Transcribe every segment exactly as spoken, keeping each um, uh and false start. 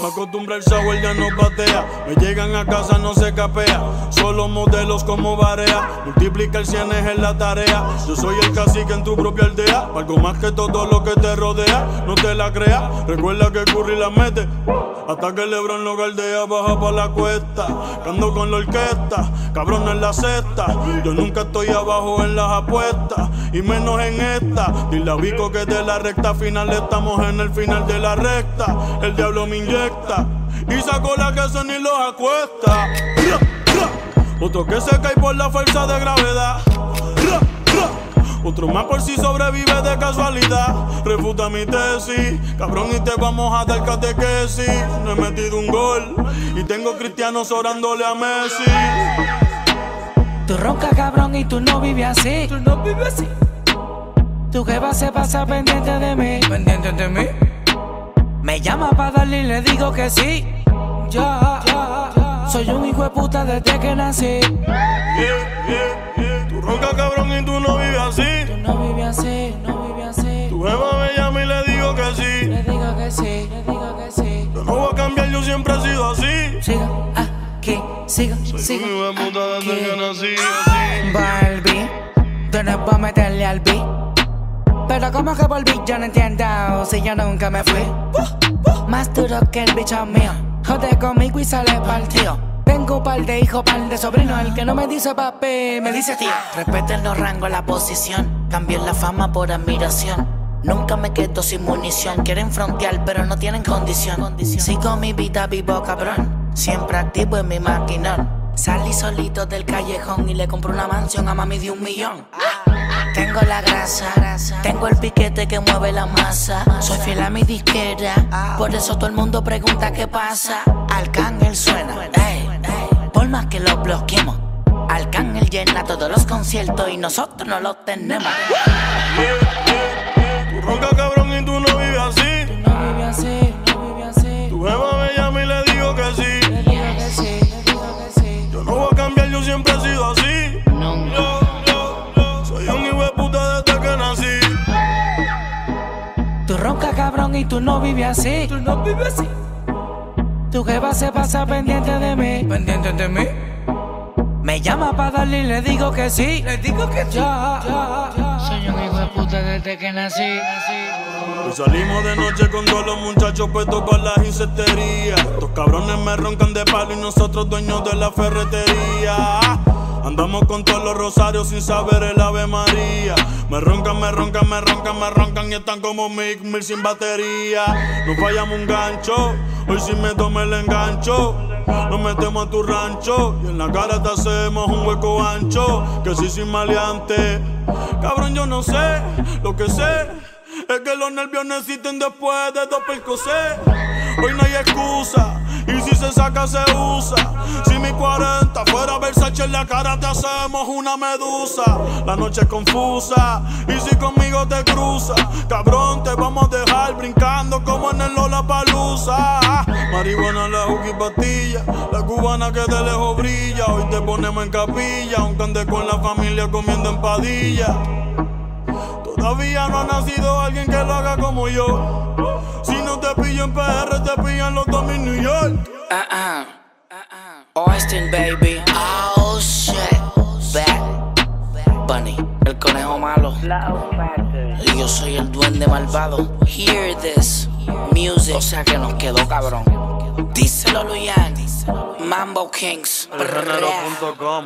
No acostumbra el sour, ya no patea. Me llegan a casa, no se capea. Solo modelos como Barea. Multiplica el cienes en la tarea. Yo soy el cacique en tu propia aldea. Algo más que todo lo que te rodea. No te la creas, recuerda que Curry la mete. Hasta que Lebron lo galdea, baja pa' la cuesta. Cando con la orquesta, cabrón en la cesta. Yo nunca estoy abajo en las apuestas, y menos en esta. Dile a Vico que de la recta final estamos en el final de la recta. El diablo me inyecta y sacó la que se ni los acuesta. Otro que se cae por la fuerza de gravedad. Otro más por si sobrevive de casualidad. Refuta mi tesis, cabrón, y te vamos a dar catequesis. No he metido un gol y tengo cristianos orándole a Messi. Tú roncas, cabrón, y tú no vives así. Tú no vives así. Tu jeva se pasa pendiente de mí. Pendiente de mí. Me llama pa' darle y le digo que sí. Ya, ya, ya. Soy un hijo de puta desde que nací. Yeah, yeah, yeah. Tú roncas, cabrón, y tú no vives así. Tú no vives así, no vives así. Tu jeva me llama y le digo que sí. Le digo que sí, le digo que sí. Yo no voy a cambiar, yo siempre he sido así. Siga aquí, siga, Soy siga. un hijo de puta desde aquí. que nací, así. Barbie, tú no vas a meterle al beat. Pero como que volví, yo no entiendo si yo nunca me fui. Más duro que el bicho mío. Jode conmigo y sale partido. Tengo un par de hijos, par de sobrinos. El que no me dice papi, me dice tío. Respeten los rangos, la posición. Cambien la fama por admiración. Nunca me quedo sin munición. Quieren frontear, pero no tienen condición. Sigo mi vida vivo, cabrón. Siempre activo en mi maquinón. Salí solito del callejón y le compré una mansión a mami de un millón. Tengo la grasa, tengo el piquete que mueve la masa. Soy fiel a mi disquera, por eso todo el mundo pregunta qué pasa. Arcángel suena, ey, ey, por más que lo bloqueemos. Arcángel llena todos los conciertos y nosotros no los tenemos. Yeah, yeah, yeah. Tú roncas, cabrón, y tú no vives así. Tú no vives así, no vives así. Tu jeva me llama y le digo que sí. Le digo que sí, le digo que sí. Yo no voy a cambiar, yo siempre he sido así. Nunca. Yo, yo, yo soy un hijo de puta desde que nací. Tú roncas, cabrón, y tú no vives así. Tú no vives así. Tu jeva se pasa pendiente de mí. Pendiente de mí. Me llama pa' darle y le digo que sí. Le digo que sí. Ya, ya, ya. Soy un hijo de puta desde que nací. Hoy salimos de noche con todos los muchachos puestos para las insecterías. Estos cabrones me roncan de palo y nosotros dueños de la ferretería. Andamos con todos los rosarios sin saber el Ave María. Me roncan, me roncan, me roncan, me roncan y están como Mick Mill sin batería. No fallamos un gancho, hoy sí me tomé el engancho. Nos metemos a tu rancho y en la cara te hacemos un hueco ancho. Que sí, sin maleante. Cabrón, yo no sé, lo que sé es que los nervios necesiten después de dos percocet. Hoy no hay excusa, y si se saca se usa. Si mi cuarenta fuera Versace en la cara te hacemos una medusa. La noche es confusa, y si conmigo te cruza, cabrón, te vamos a dejar brincando como en el Lollapalooza. Marihuana, la juca y pastilla, la cubana que de lejos brilla. Hoy te ponemos en capilla, aunque ande con la familia comiendo empadilla. Todavía no ha nacido alguien que lo haga como yo. Si no te pillo en P R, te pillan los dos en New York. Uh-uh. Uh-uh. Austin, baby. Oh, shit. Bad Bunny, el conejo malo. Y yo soy el duende malvado. Hear this music. O sea que nos quedó cabrón. Díselo, Luyan. Mambo Kings. el género punto com.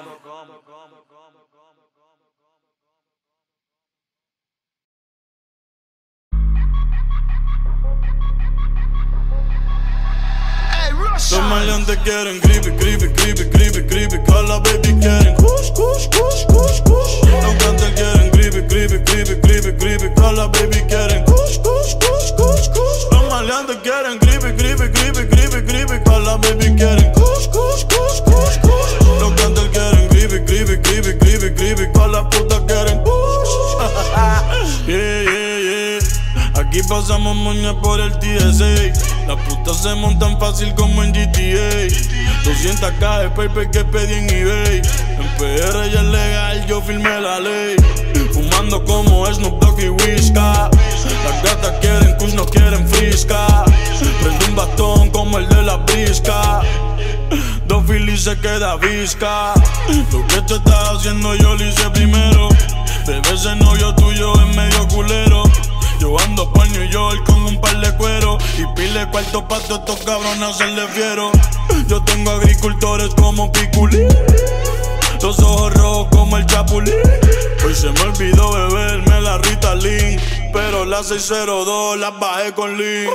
Los maleantes quieren creepy, creepy, creepy, creepy, creepy. Call baby quieren kush, kush, kush, kush, kush. Los cantantes quieren creepy, creepy, creepy, creepy, creepy. Call baby quieren kush, kush, kush, kush, kush. Los maleantes quieren creepy, creepy, creepy, creepy, creepy. Call baby quieren kush, kush, kush, kush, kush. Los cantantes quieren creepy, creepy, creepy, creepy, creepy. Call la puta quieren kush. Yeah, yeah, yeah. Aquí pasamos moñas por el T S A. Las putas se montan fácil como en G T A. doscientas K de paper que pedí en eBay. En P R ya es legal, yo firmé la ley. Fumando como Snoop Dogg y Whiskas. Las gatas quieren kush, no quieren frisca. Prende un bastón como el de la brisca. Dos filis se queda visca. Lo que te estás haciendo yo lo hice primero. Bebé, ese novio tuyo es medio culero. Yo ando por New York con un par de cuero y pile cuarto pa' todos estos cabrones hacerle fiero. Yo tengo agricultores como Piculín, los ojos rojos como el Chapulín. Hoy se me olvidó beberme la Ritalin, pero las seis cero dos las bajé con Lean.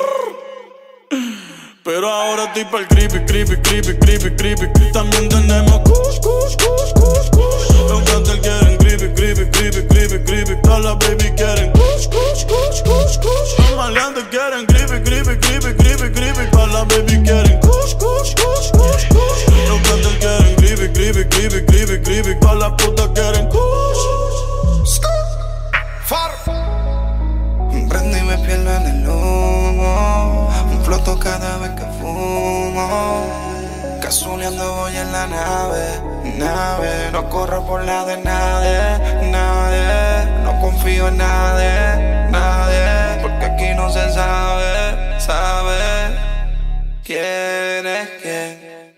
Pero ahora estoy pa'l creepy, creepy, creepy, creepy, creepy. También tenemos kush, kush, kush, kush, kush. Los cantantes quieren creepy, creepy, creepy, creepy, creepy. Todas las baby quieren kush, kush, kush, kush, kush. Los maleantes quieren creepy, creepy, creepy, creepy, creepy. Todas las baby quieren kush, kush, kush, kush, kush. Los cantantes quieren creepy, creepy, creepy, creepy, creepy. Todas las putas quieren kush. Far. Prendo y me pierdo en el humo. Floto cada vez que fumo. Casuleando voy en la nave, nave. No corro por la de nadie, nadie. No confío en nadie, nadie. Porque aquí no se sabe, sabe quién es quién.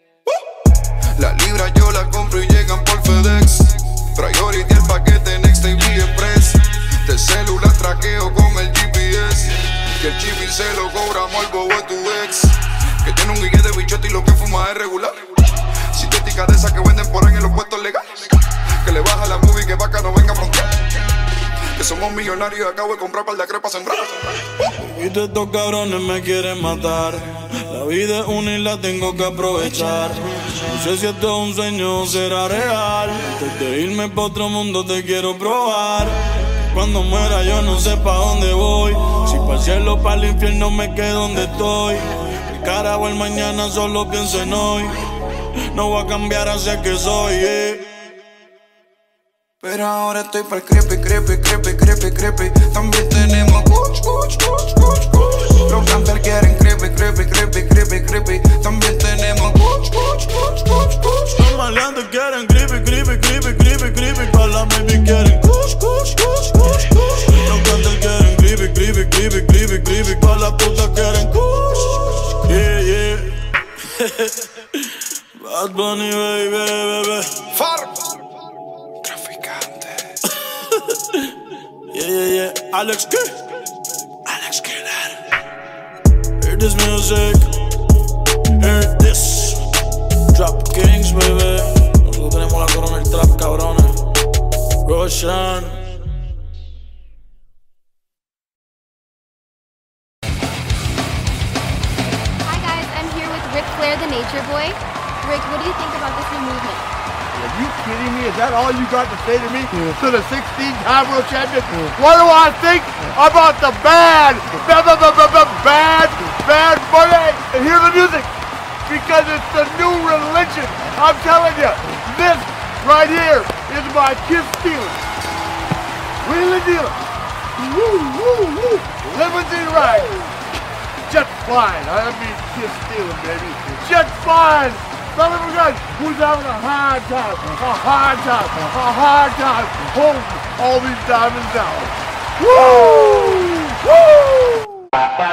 uh. La libra yo la compro y llegan por FedEx. Priority el paquete Next T V Express. De celular traqueo con el G P S. Que el chibi se lo cobramos al bobo de tu ex. Que tiene un guille de bichote y lo que fuma es regular. Sintética de esas que venden por ahí en los puestos legales. Que le baja la movie que vaca no venga a frontear. Que somos millonarios y acabo de comprar par de crepas sembrar. Y todos estos cabrones me quieren matar. La vida es una y la tengo que aprovechar. No sé si esto es un sueño o será real. Antes de irme pa' otro mundo te quiero probar. Cuando muera yo no sé pa' dónde voy. Si pa' el cielo, pa' el infierno me quedo donde estoy. El carajo el mañana solo pienso en hoy. No voy a cambiar hacia que soy, eh. Pero ahora estoy pa'l creepy, creepy, creepy, creepy, creepy. También tenemos kush, kush, kush, kush, kush. Los campers quieren creepy, creepy, creepy, creepy, creepy. También tenemos kush, kush, kush, kush, kush. Los maleantes quieren creepy, creepy, creepy, creepy, creepy. Todas las baby quieren kush, kush, kush, kush, kush. Los cantantes quieren creepy, creepy, creepy, creepy, creepy. Todas las putas quieren kush. Yeah, yeah. Bad Bunny, baby, baby. Far. Yeah, yeah, yeah. Alex K. Alex Killer. Hear this music. Hear this. Trap Kings, baby. Nosotros tenemos la corona del trap, cabrones. Roshan. Hi guys, I'm here with Ric Flair, the Nature Boy. Rick, what do you think about this new movement? Are you kidding me? Is that all you got to say to me? Yeah. To the sixteen-time world champion? Yeah. What do I think about the bad, bad, bad, bad, bad, bad Bunny? And hear the music, because it's the new religion. I'm telling you, this right here is my kiss stealing, wheeling dealing, woo, woo, woo, limousine ride, jet flying. I mean kiss stealing, baby, jet flying. Son of a gun, who's having a hard time, a hard time, a hard time holding all these diamonds down. Woo! Woo!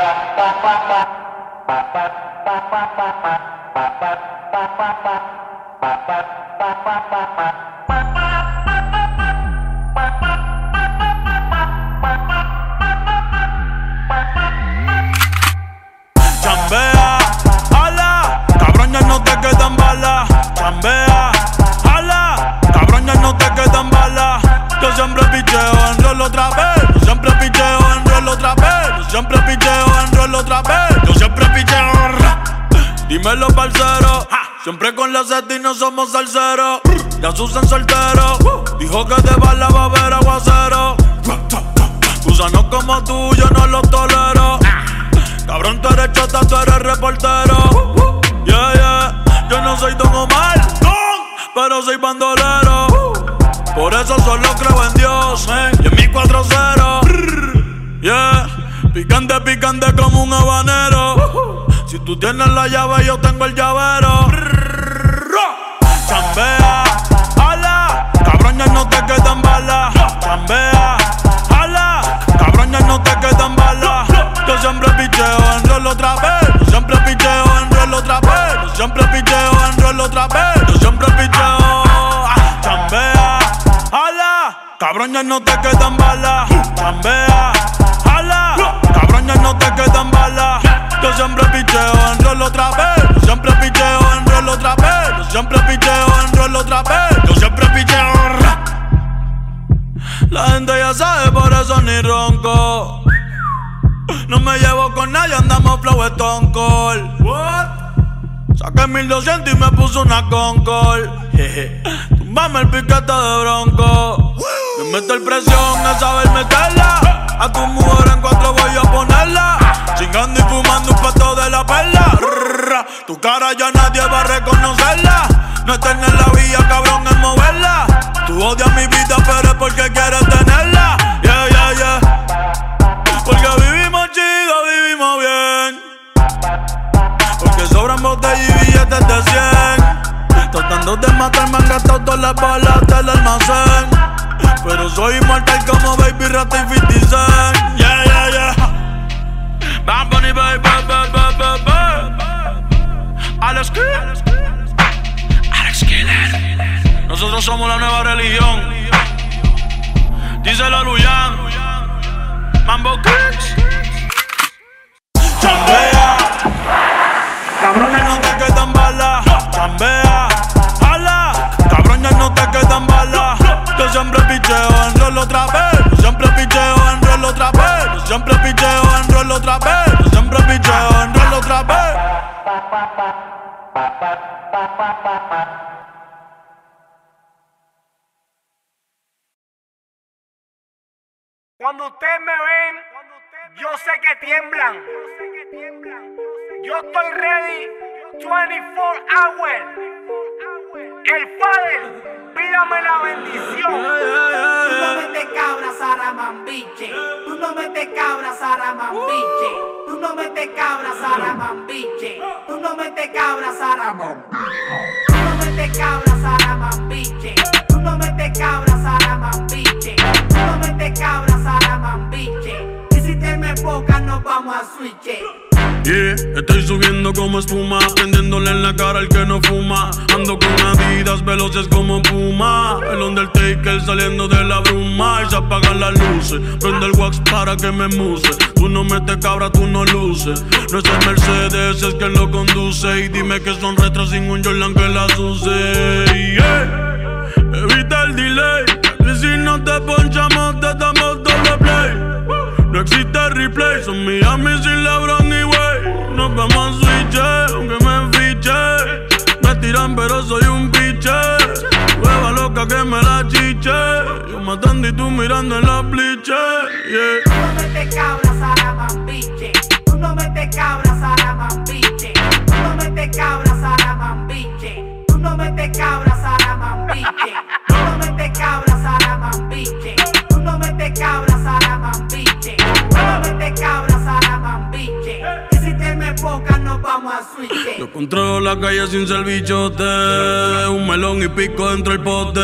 Chambea, ala, cabrón ya no te quedan balas. Chambea, ala, cabrón ya no te quedan balas. Yo siempre picheo en rol otra vez. Yo siempre picheo en rol otra vez. Yo siempre picheo en rol otra vez. Yo siempre picheo. Dímelo, parcero. Siempre con la seta y no somos salseros. Ya Susan soltero. Dijo que de bala va a haber aguacero. Gusanos como tú yo no los tolero. Cabrón, tú eres chota, tú eres reportero. Yeah, yeah. Yo no soy Don Omar, pero soy bandolero. Por eso solo creo en Dios, eh. Y en mi cuatro cero. Yeah. Picante, picante como un habanero. Si tú tienes la llave, yo tengo el llavero. Chambea, ala, cabrón, ya no te quedan balas. Chambea, ala, cabrón, ya no te quedan enrolo otra vez. Yo siempre picheo, ah, chambea, jala. Cabrón, ya no te quedan balas. Chambea, jala. Cabrón, ya no te quedan balas. Yo siempre picheo, enrolo otra vez. Yo siempre picheo, enrolo otra vez. Yo siempre picheo, enrolo otra vez. Yo siempre picheo. La gente ya sabe, por eso ni ronco. No me llevo con nadie, andamos flow Stone Cold. What? Saqué mil doscientos y me puso una Concord. Tumbame el piquete de bronco. Me meto el presión a saber meterla. A tu mujer en cuatro voy a ponerla. Chingando y fumando un pato de la perla. Rrr, tu cara ya nadie va a reconocerla. No estar en la vía, cabrón, es moverla. Tú odias mi vida, pero es porque quieres tenerla. Yeah, yeah, yeah. Porque vivimos chido, vivimos bien. Porque sobran botellas y billetes de cien. Tratando de matarme han gastado todas las balas del almacén. Pero soy inmortal como Baby Rata y fifty Cent. Yeah, yeah, yeah. Bad Bunny, baby, baby, baby, baby. Alex Killer. Alex Killer. Nosotros somos la nueva religión. Díselo a Luyan. Mambo Kings. Chambea. Cabrón, ya no te quedan balas. Chambea. Jala. Cabrón, ya no te quedan balas. Yo siempre picheo, enrolo otra vez. Yo siempre picheo, enrolo otra vez. Yo siempre picheo, enrolo otra vez. Yo siempre picheo, enrolo otra vez. Cuando ustedes me ven, yo sé que tiemblan. Yo estoy ready veinticuatro hours. El Padre, pídame la bendición. Tú no metes cabra, Saramambiche. Tú no metes cabra, Saramambiche. Tú no metes cabra, Saramambiche. Tú no metes cabra, Saramambiche. Tú no metes cabra, Saramambiche. Tú no metes cabra, Saramambiche. Tú no metes cabra, Saramambiche. Y si te me poca, nos vamos a switch. Yeah, estoy subiendo como espuma, prendiéndole en la cara al que no fuma. Ando con Adidas veloces como Puma. El Undertaker saliendo de la bruma. Y se apagan las luces, prende el wax para que me muse. Tú no metes cabra, tú no luces. No es el Mercedes, es quien lo conduce. Y dime que son retros sin un Jordan que las use. Yeah, evita el delay, que si no te ponchamos te damos doble play. No existe replay, son Miami sin LeBron ni Wade. Nos vamos a switch, aunque me fiche. Me tiran pero soy un piche. Hueva loca que me la chiche. Yo matando y tú mirando en la bliche. Yeah. Tú no metes cabra, Saramambiche. Tú no metes cabra, Saramambiche. Tú no metes cabra, Saramambiche. Tú no metes cabra, Saramambiche. Tú no metes cabra, Saramambiche. Tú no metes cabra, Saramambiche. Tú no metes cabra, Saramambiche. Y si te me poca, nos vamos a switch. Yo controlo la calle sin ser bichote. Un melón y pico dentro del pote.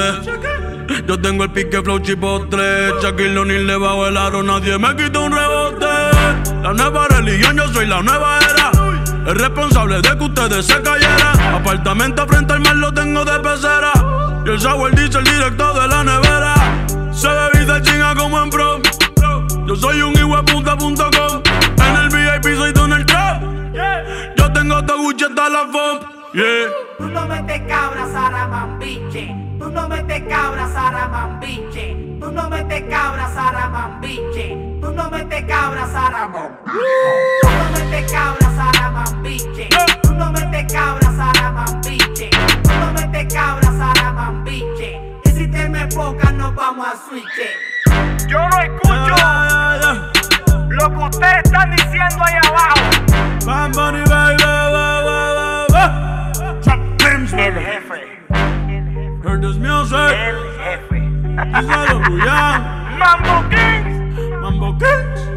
Yo tengo el pique flow chipotle. Shaquille O'Neal le bajo el aro, nadie me quita un rebote. La nueva religión, yo soy la nueva era. El responsable de que ustedes se cayeran. Apartamento frente al mar lo tengo de pecera. Y el sour dice el directo de la nevera. Se bebe y se chinga como en prom. Yo soy un hijueputa punto com. En el V I P soy Donald Trump. Yo tengo todo Gucci hasta la F O M. Yeah. Tú no metes cabra, Saramambiche. Tú no metes cabra, Saramambiche. Tú no metes cabra, Saramambiche. Tú no metes cabra, Saramambiche. Tú no metes cabra, Saramambiche. Tú no metes cabra, Saramambiche. Tú no metes cabra, Saramambiche. Y si te me poca, nos vamos a switch. Yo no escucho Yeah, yeah, yeah. lo que ustedes están diciendo ahí abajo. Bad Bunny, baby, baby, baby. Trap Games, El baby. jefe, Heard this music. el jefe. Díselo, Luyan. Mambo Kings. Mambo Kings.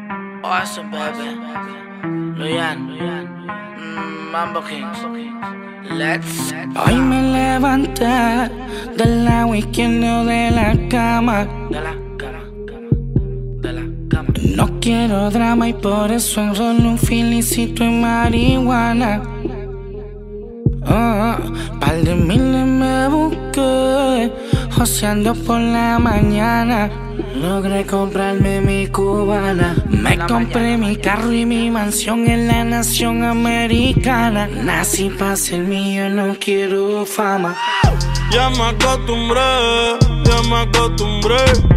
Awesome, baby. Luyan. Mm, Mambo Kings. Let's Hoy me levanté del lado izquierdo de la cama. De la cama, cama, de la cama. No quiero drama y por eso enrollo un filicito en marihuana. Oh, par de miles me busqué, joseando por la mañana. Logré comprarme mi cubana. Me compré mi carro y mi mansión en la nación americana. Nací pa' ser mío, no quiero fama. Ya me acostumbré, ya me acostumbré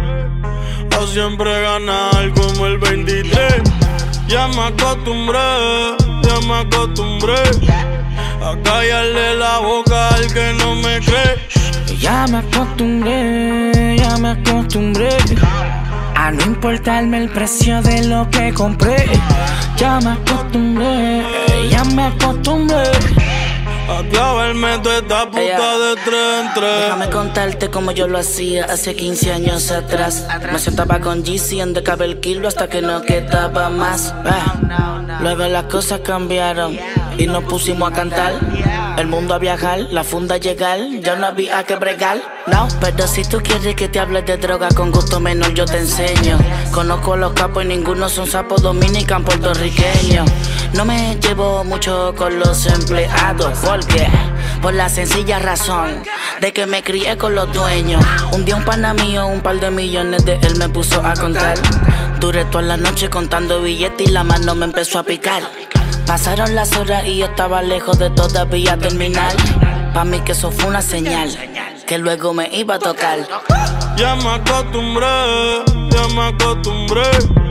a siempre ganar como el veintitrés. Ya me acostumbré, ya me acostumbré a callarle la boca al que no me cree. Ya me acostumbré, ya me acostumbré a no importarme el precio de lo que compré. Ya me acostumbré, ya me acostumbré a clavarme toda esta puta Ella. de tres en tres. Déjame contarte como yo lo hacía hace quince años atrás. Me sentaba con Jeezy en de cabel kilo hasta que no quedaba más. Ah. Luego las cosas cambiaron y nos pusimos a cantar. El mundo a viajar, la funda a llegar, ya no había que bregar. No, pero si tú quieres que te hable de droga con gusto menor yo te enseño. Conozco los capos y ninguno son sapos dominican puertorriqueños. No me llevo mucho con los empleados, porque por la sencilla razón de que me crié con los dueños. Un día un pana mío, un par de millones de él me puso a contar. Duré toda la noche contando billetes y la mano me empezó a picar. Pasaron las horas y yo estaba lejos de todavía terminar. Pa' mí que eso fue una señal que luego me iba a tocar. Ya me acostumbré, ya me acostumbré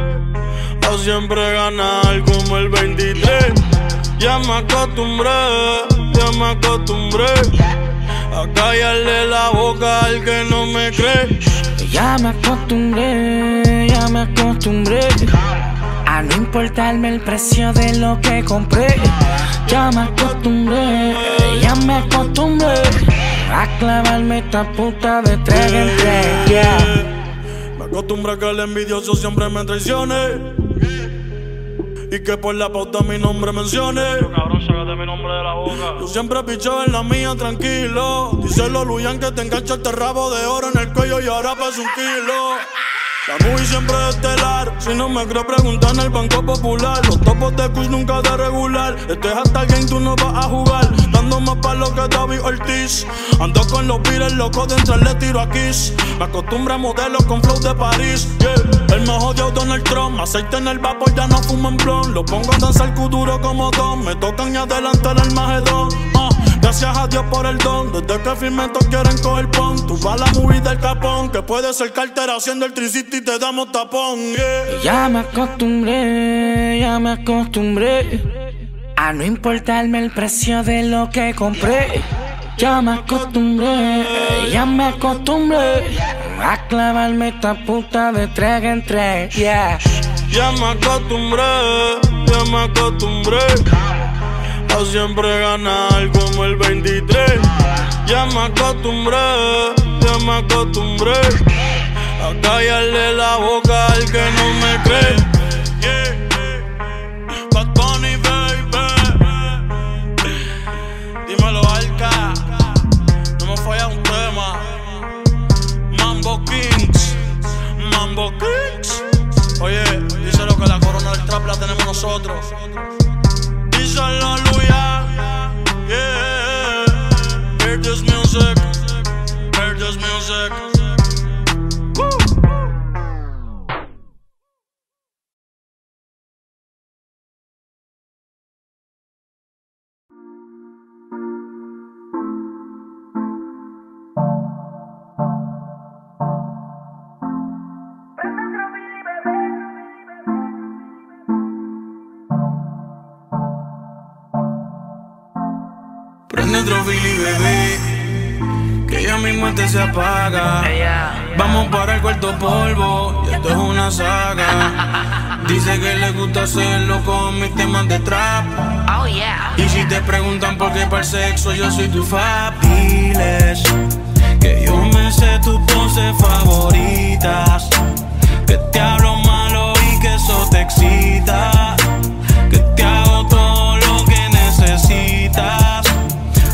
a siempre ganar como el veintitrés. Ya me acostumbré, ya me acostumbré a callarle la boca al que no me cree. Ya me acostumbré, ya me acostumbré a no importarme el precio de lo que compré. Ya me acostumbré, ya me acostumbré a clavarme esta puta de tres en tres, yeah. Me acostumbré a que el envidioso siempre me traicione y que por la pauta mi nombre mencione. Cabrón, sácate mi nombre de la boca. Yo siempre picheo en la mía, tranquilo. Díselo, Luyan, que te engancha este rabo de oro en el cuello y ahora pesa un kilo. La movie siempre es estelar. Si no me creo, preguntar en el Banco Popular. Los topos de Kush nunca de regular. Este es hasta el game, tú no vas a jugar. Dando más palo que David Ortiz. Ando con los pires locos de entre le tiro a Kiss. Me acostumbro a modelos con flow de París, yeah. El más odiado Donald Trump. Aceite en el vapor, ya no fuman blon. Lo pongo a danzar duro como Don. Me tocan y adelantar el Magedón, uh. Gracias a Dios por el don. Desde que firmé todos quieren coger pon. Tú vas a la movie del Capón, que puede ser cartera haciendo el tricity y te damos tapón, yeah. Ya me acostumbré, ya me acostumbré a no importarme el precio de lo que compré. Ya me acostumbré, ya me acostumbré a clavarme esta puta de tres en tres, yeah. Ya me acostumbré, ya me acostumbré a siempre ganar como el veintitrés. Ya me acostumbré, ya me acostumbré a callarle la boca al que no me cree, yeah. Bad Bunny, baby. Dímelo, Alca. No me falla un tema. Mambo Kings, Mambo Kings. Oye, díselo que la corona del trap la tenemos nosotros. Díselo, Luya, yeah. Hear this music, hear this music. Prende otro Billy, bebé, que ya mismo este se apaga. Vamos para el cuarto polvo, y esto es una saga. Dice que le gusta hacerlo con mis temas de trap. Oh yeah. Y si te preguntan por qué para el sexo yo soy tu fab, diles que yo me sé tus poses favoritas, que te hablo malo y que eso te excita, que te hago todo lo que necesitas.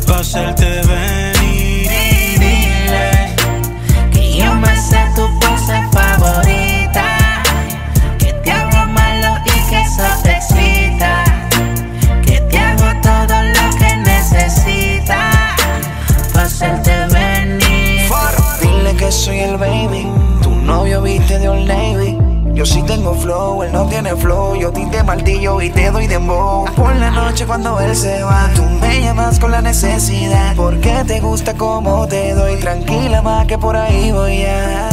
calle de Old Navy. Yo sí tengo flow, él no tiene flow. Yo tinte martillo y te doy dembow. Por la noche cuando él se va, tú me llamas con la necesidad, porque te gusta como te doy. Tranquila más que por ahí voy a.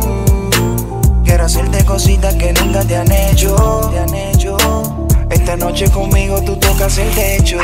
Quiero hacerte cositas que nunca te han hecho, te han hecho. Esta noche conmigo tú tocas el techo.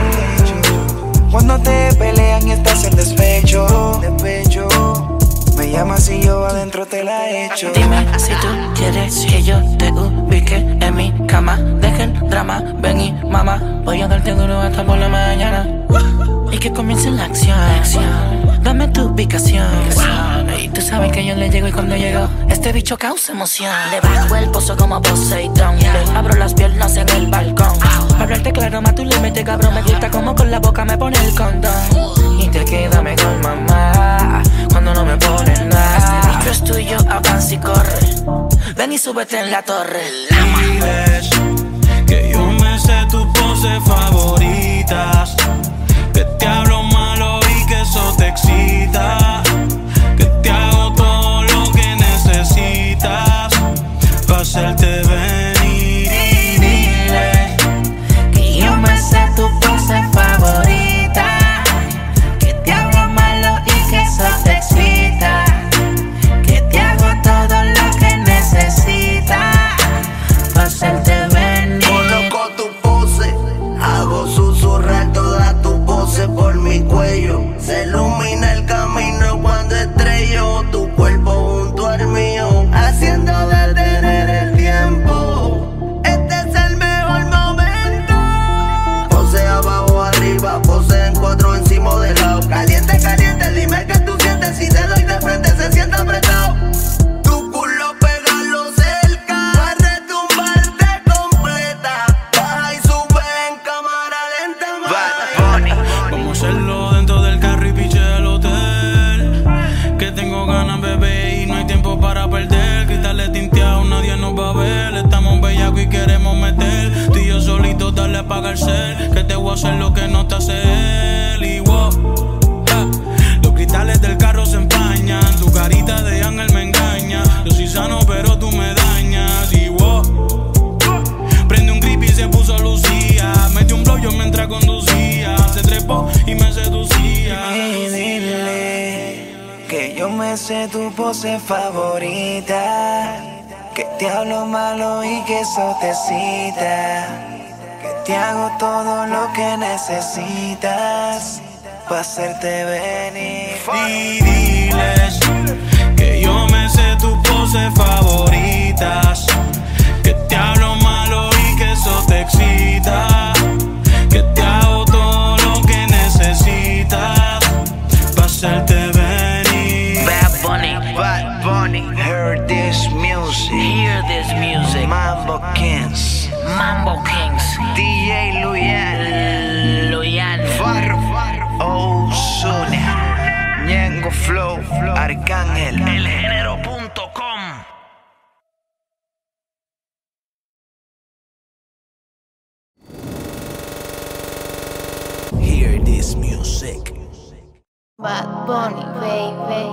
Cuando te pelean y estás en despecho, despecho. Me llamas y yo adentro te la echo. Dime si tú quieres que yo te ubique en mi cama. Deja el drama, ven y mamá. Voy a darte duro hasta por la mañana. Y que comience la acción. Dame tu ubicación. Y tú sabes que yo le llego y cuando llego este bicho causa emoción. Le bajo el pozo como Poseidón. Le abro las piernas en el balcón. Para hablarte claro, más tú le metes cabrón. Me gusta como con la boca me pone el condón. Y te queda mejor mamá cuando no me ponen nada. Este bicho es tuyo, avanza y corre. Ven y súbete en la torre. Diles que yo me sé tus poses favoritas, que te hablo malo y que eso te excita, que te hago todo lo que necesitas para hacerte venir. Y dile que yo me sé tu pose favorita, que te hablo malo y que eso te excita, que te hago todo lo que necesitas para hacerte venir. Coloco tu pose, hago susurrar toda tu pose por mi cuello. Se ilumina el camino cuando estrello tu cuerpo junto al mío, haciendo detener el tiempo. Este es el mejor momento. Pose abajo, arriba, pose en cuatro, encima de lado. Caliente, caliente, dime que tú sientes. Si te doy de frente se siente apretado. Tu culo pégalo cerca, va a retumbarte completa. Baja y sube en cámara lenta, más. vamos a hacerlo dentro del carro y piche del hotel. Que tengo ganas, bebé, y no hay tiempo para perder. Cristales tinteados, nadie nos va a ver. Estamos bellacos y queremos meter. Tú y yo solitos, darle a apagar cel. Que te voy a hacer lo que no te hace él. Y wow, ja, los cristales del carro se empañan. Tu carita de ángel me engaña. Yo soy sano pero tú me dañas. Y wow, prende un grip y se puso Lucía. Metió un blow yo mientras conducía. Se trepó y me seducía. Y dile que yo me sé tu pose favorita, que te hablo malo y que eso te excita, que te hago todo lo que necesitas para hacerte venir. Y diles que yo me sé tus poses favoritas, que te hablo malo y que eso te excita, que te hago todo lo que necesitas para hacerte venir. Bad Bunny, Bad Bunny, hear this music, hear this music. Mambo Kings, Mambo Kings, D J Luyan, Luyan, Farro, Ozuna, Ñengo Flow, Arcángel, elgénero punto com. hear this music. Bad Bunny, baby.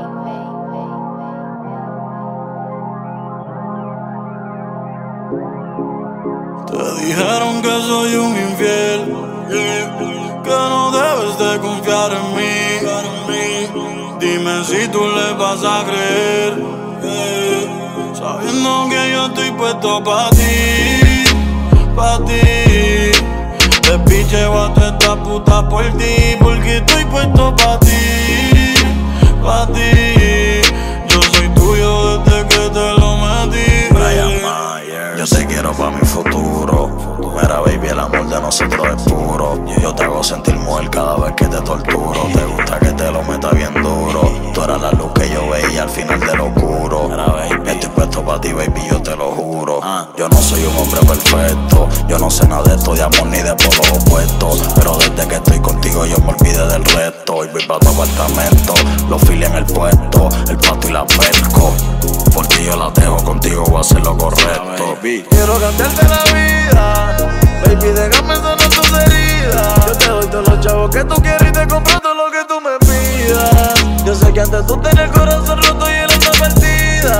Te dijeron que soy un infiel, yeah, que no debes de confiar en mí. Dime si tú le vas a creer, yeah, sabiendo que yo estoy puesto pa' ti, pa' ti. Te picheo a toda esta puta por ti, porque estoy puesto pa' ti, pa' ti. Yo soy tuyo desde que te lo metí. Brian Mayer, yo te quiero pa' mi futuro. Mira baby, el amor de nosotros es puro. Yo te hago sentir mujer cada vez que te torturo. Te gusta que te lo meta bien duro. Tú eras la luz que yo veía al final de lo oscuro. Mira baby, estoy puesto pa' ti baby, yo te lo juro. Yo no soy un hombre perfecto, yo no sé nada de esto de amor ni de polos opuestos, pero desde que estoy contigo yo me olvidé del resto. Y voy pa' tu apartamento, los files en el puesto, el pato y la perco. Porque yo la dejo contigo, voy a hacer lo correcto. Quiero cambiarte la vida, baby, déjame sanar tus heridas. Yo te doy todos los chavos que tú quieres y te compro todo lo que tú me pidas. Yo sé que antes tú tenías el corazón roto y él está perdida.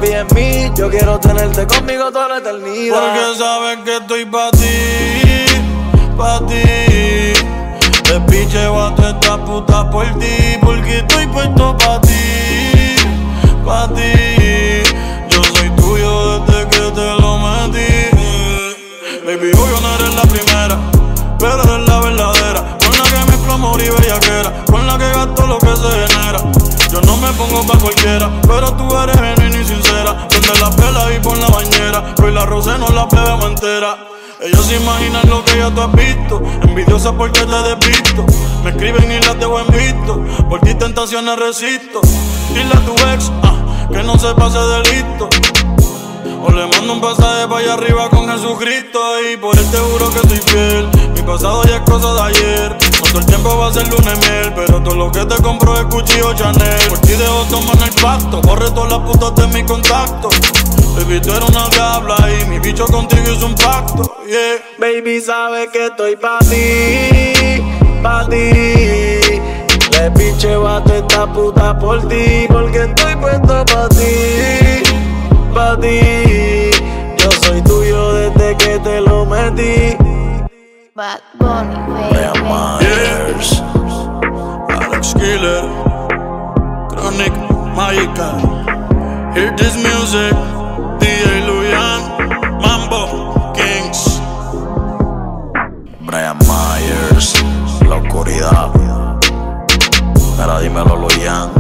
confía en mí, yo quiero tenerte conmigo toda la eternidad. Porque sabes que estoy pa' ti, pa' ti. Te picheo a todas estas putas por ti, porque estoy puesto pa' ti, pa' ti. Yo soy tuyo desde que te lo metí. Baby, obvio no eres la primera, pero eres la verdadera, con la que mezclo amor y bellaquera, con la que gasto lo que se genera. Yo no me pongo pa' cualquiera, pero tú eres genuina y sincera. Prende la pela y pon la bañera, hoy la rosé no la bebemos entera. Ellos se imaginan lo que ya tú has visto, envidiosa porque te despisto. Me escriben y las dejo en visto, por ti tentaciones resisto. Dile a tu ex, ah, que no se pase de listo, o le mando un pasaje pa' allá arriba con Jesucristo. Y por él te juro que estoy fiel, mi pasado ya es cosa de ayer. No todo el tiempo va a ser luna y miel, pero todo lo que te compro es cuchillo Chanel. Por ti dejo tomar el pacto, borre todas las putas de mi contacto. Baby, tú eres una diabla y mi bicho contigo hizo un pacto, yeah. Baby, sabes que estoy pa' ti, pa' ti. Le picheo a toda esta puta por ti, porque estoy puesto pa' ti, pa' ti. Yo soy tuyo desde que te lo metí. Bad Bunny, Brian Myers, Alex Killer, Chronic Magical. Hear this music, D J Luyan, Mambo Kings. Brian Myers, la oscuridad. Mira, dímelo, Luyan.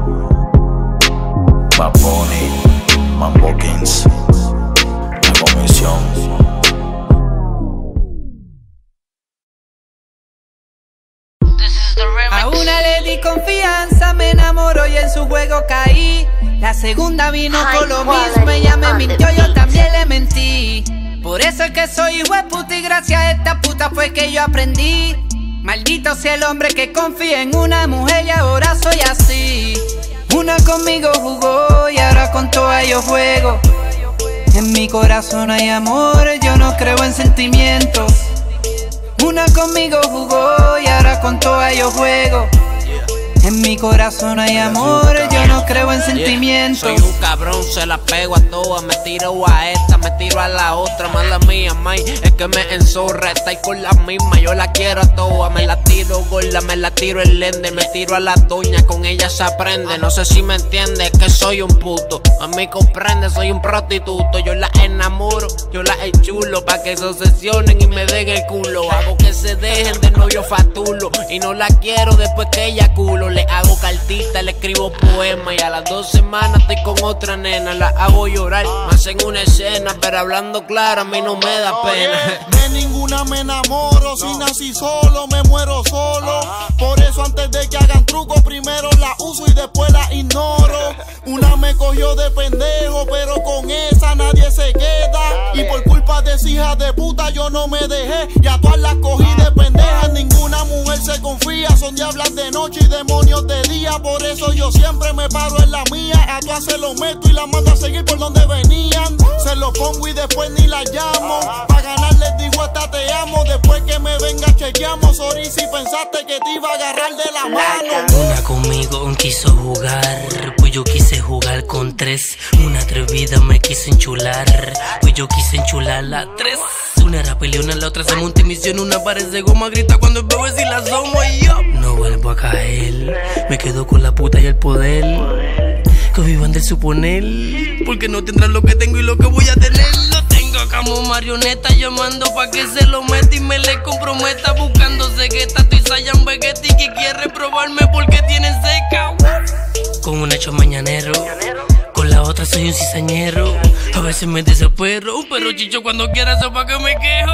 Bad Bunny, Mambo Kings, la comisión. A una le di confianza, me enamoró y en su juego caí. La segunda vino con lo mismo, ella me mintió, yo también le mentí. Por eso es que soy hijo de puta y gracias a esta puta fue que yo aprendí. Maldito sea el hombre que confía en una mujer y ahora soy así. Una conmigo jugó y ahora con toda yo juego. En mi corazón hay amor, yo no creo en sentimientos. Una conmigo jugó y ahora con toda yo juego. En mi corazón hay amor, yo no creo en sentimientos. Soy un cabrón, se la pego a todas. Me tiro a esta, me tiro a la otra. Mala mía, may, es que me enzorra. Está ahí con la misma, yo la quiero a todas. Me la tiro gorda, me la tiro el lende. Me tiro a la doña, con ella se aprende. No sé si me entiendes, que soy un puto. A mí comprende, soy un prostituto. Yo la enamoro, yo la enchulo, pa' que se obsesionen y me den el culo. Hago que se dejen de novio fatulo, y no la quiero después que ella culo. Le hago cartita, le escribo poema, y a las dos semanas estoy con otra nena. La hago llorar, me hacen una escena, pero hablando claro a mí no me da pena. De ninguna me enamoro, si nací solo me muero solo. Por eso antes de que hagan truco primero la uso y después la ignoro. Una me cogió de pendejo, pero con esa nadie se queda. Y por culpa de esa hija de puta yo no me dejé, y a todas las cogí de pendeja. Ninguna mujer se confía, son diablas de noche y demonios de día. Por eso yo siempre me paro en la mía. A todas se lo meto y la mando a seguir por donde venían. Se lo pongo y después ni la llamo. Pa' ganar les digo hasta te amo. Después que me venga chequeamos. Sorry si pensaste que te iba a agarrar de la mano. Una conmigo quiso jugar, pues yo quise jugar con tres. Una atrevida me quise enchular, pues yo quise enchular la tres. Una era peleona, la otra se monta en misión. Una parece goma, grita cuando veo si la asomo y yo no vuelvo a caer. Me quedo con la puta y el poder, que vivan del suponer, porque no tendrán lo que tengo y lo que voy a tener. Lo tengo como marioneta, llamando pa' que se lo meta y me le comprometa. Buscando cegueta, estoy Saiyan Vegeta y que quiere probarme porque tienen seca. Con un hecho mañanero, con la otra soy un cizañero. A veces me desespero, un perro chicho cuando quiera eso pa' que me quejo.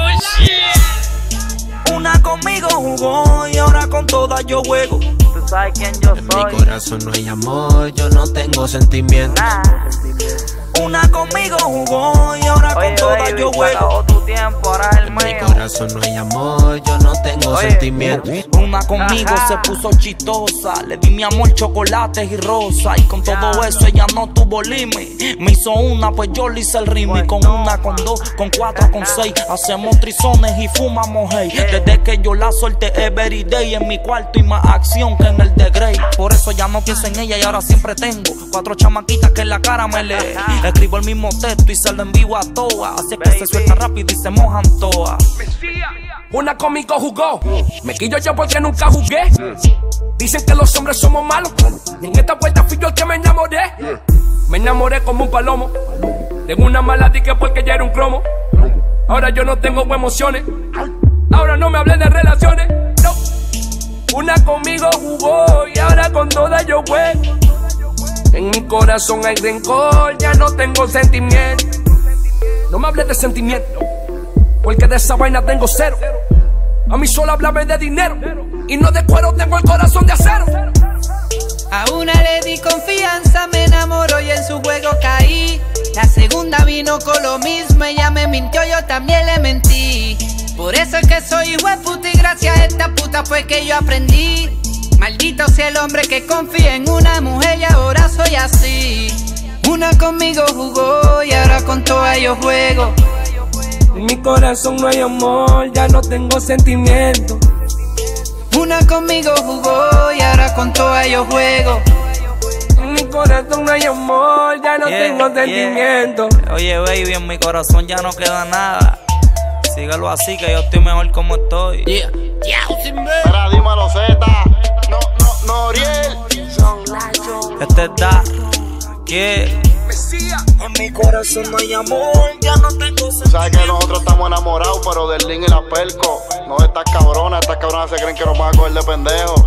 Shit. Una conmigo jugó y ahora con todas yo juego. Tú sabes quién yo soy. En mi corazón no hay amor, yo no tengo sentimientos. Nah. Una conmigo jugó y ahora oye, con todas yo juego. Tu tiempo, ahora el en mío. mi corazón no hay amor, yo no tengo oye, sentimientos. Una conmigo ajá, se puso chistosa, le di mi amor chocolates y rosa. Y con todo eso ella no tuvo límite. Me hizo una, pues yo le hice el ritmo. Con una, con dos, con cuatro, con seis. Hacemos trizones y fumamos hey. Desde que yo la solté every day, en mi cuarto y más acción que en el de Grey. Por eso ya no pienso en ella y ahora siempre tengo cuatro chamaquitas que en la cara me lee. Escribo el mismo texto y se lo envío a toa. Así es que se suelta rápido y se mojan toa. Una conmigo jugó, me quillo yo porque nunca jugué. Dicen que los hombres somos malos, y en esta vuelta fui yo el que me enamoré. Me enamoré como un palomo, de una mala dique porque ya era un cromo. Ahora yo no tengo emociones, ahora no me hablé de relaciones, no. Una conmigo jugó y ahora con todas yo juego. En mi corazón hay rencor, ya no tengo sentimiento. No me hables de sentimiento, porque de esa vaina tengo cero. A mí solo háblame de dinero, y no de cuero, tengo el corazón de acero. A una le di confianza, me enamoró y en su juego caí. La segunda vino con lo mismo, ella me mintió, yo también le mentí. Por eso es que soy hijo de puta y gracias a esta puta fue que yo aprendí. Maldito sea el hombre que confía en una mujer y ahora soy así. Una conmigo jugó y ahora con todas yo juego. En mi corazón no hay amor, ya no tengo sentimiento. Una conmigo jugó y ahora con todas yo juego. En mi corazón no hay amor, ya no yeah, tengo sentimiento. Yeah. Oye baby, en mi corazón ya no queda nada. Síguelo así que yo estoy mejor como estoy. Yeah, yeah, Espera, dímelo Z. No, no, no, Oriel. Este es Da, que en mi corazón no hay amor, ya no tengo sentimiento. Sabes que nosotros estamos enamorados, pero del Lin y la Perco. No de estas cabronas, estas cabronas se creen que nos van a coger de pendejo.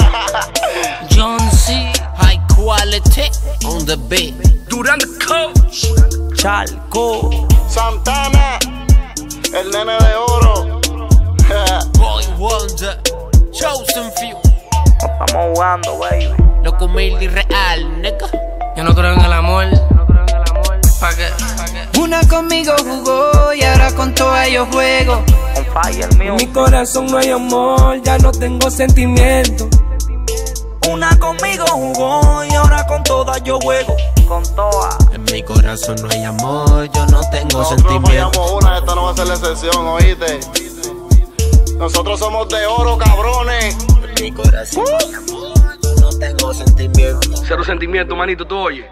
John C. High quality on the beat. Durán Coach, Chalco, Santana, el nene de oro. Boy Wonder, Chosen Few. Estamos jugando, baby. Loco mil y real, nigga. Yo no creo en el amor. ¿Pa' qué? Una conmigo jugó y ahora con todas yo juego. En mi corazón no hay amor, ya no tengo sentimiento. Una conmigo jugó y ahora con todas yo juego. Con todas. En mi corazón no hay amor, yo no tengo Nosotros sentimiento. fallamos una, esta no va a ser la excepción, oíste. Nosotros somos de oro, cabrones. En mi corazón no hay amor, yo no tengo sentimiento. Cero sentimiento, manito, tú oye.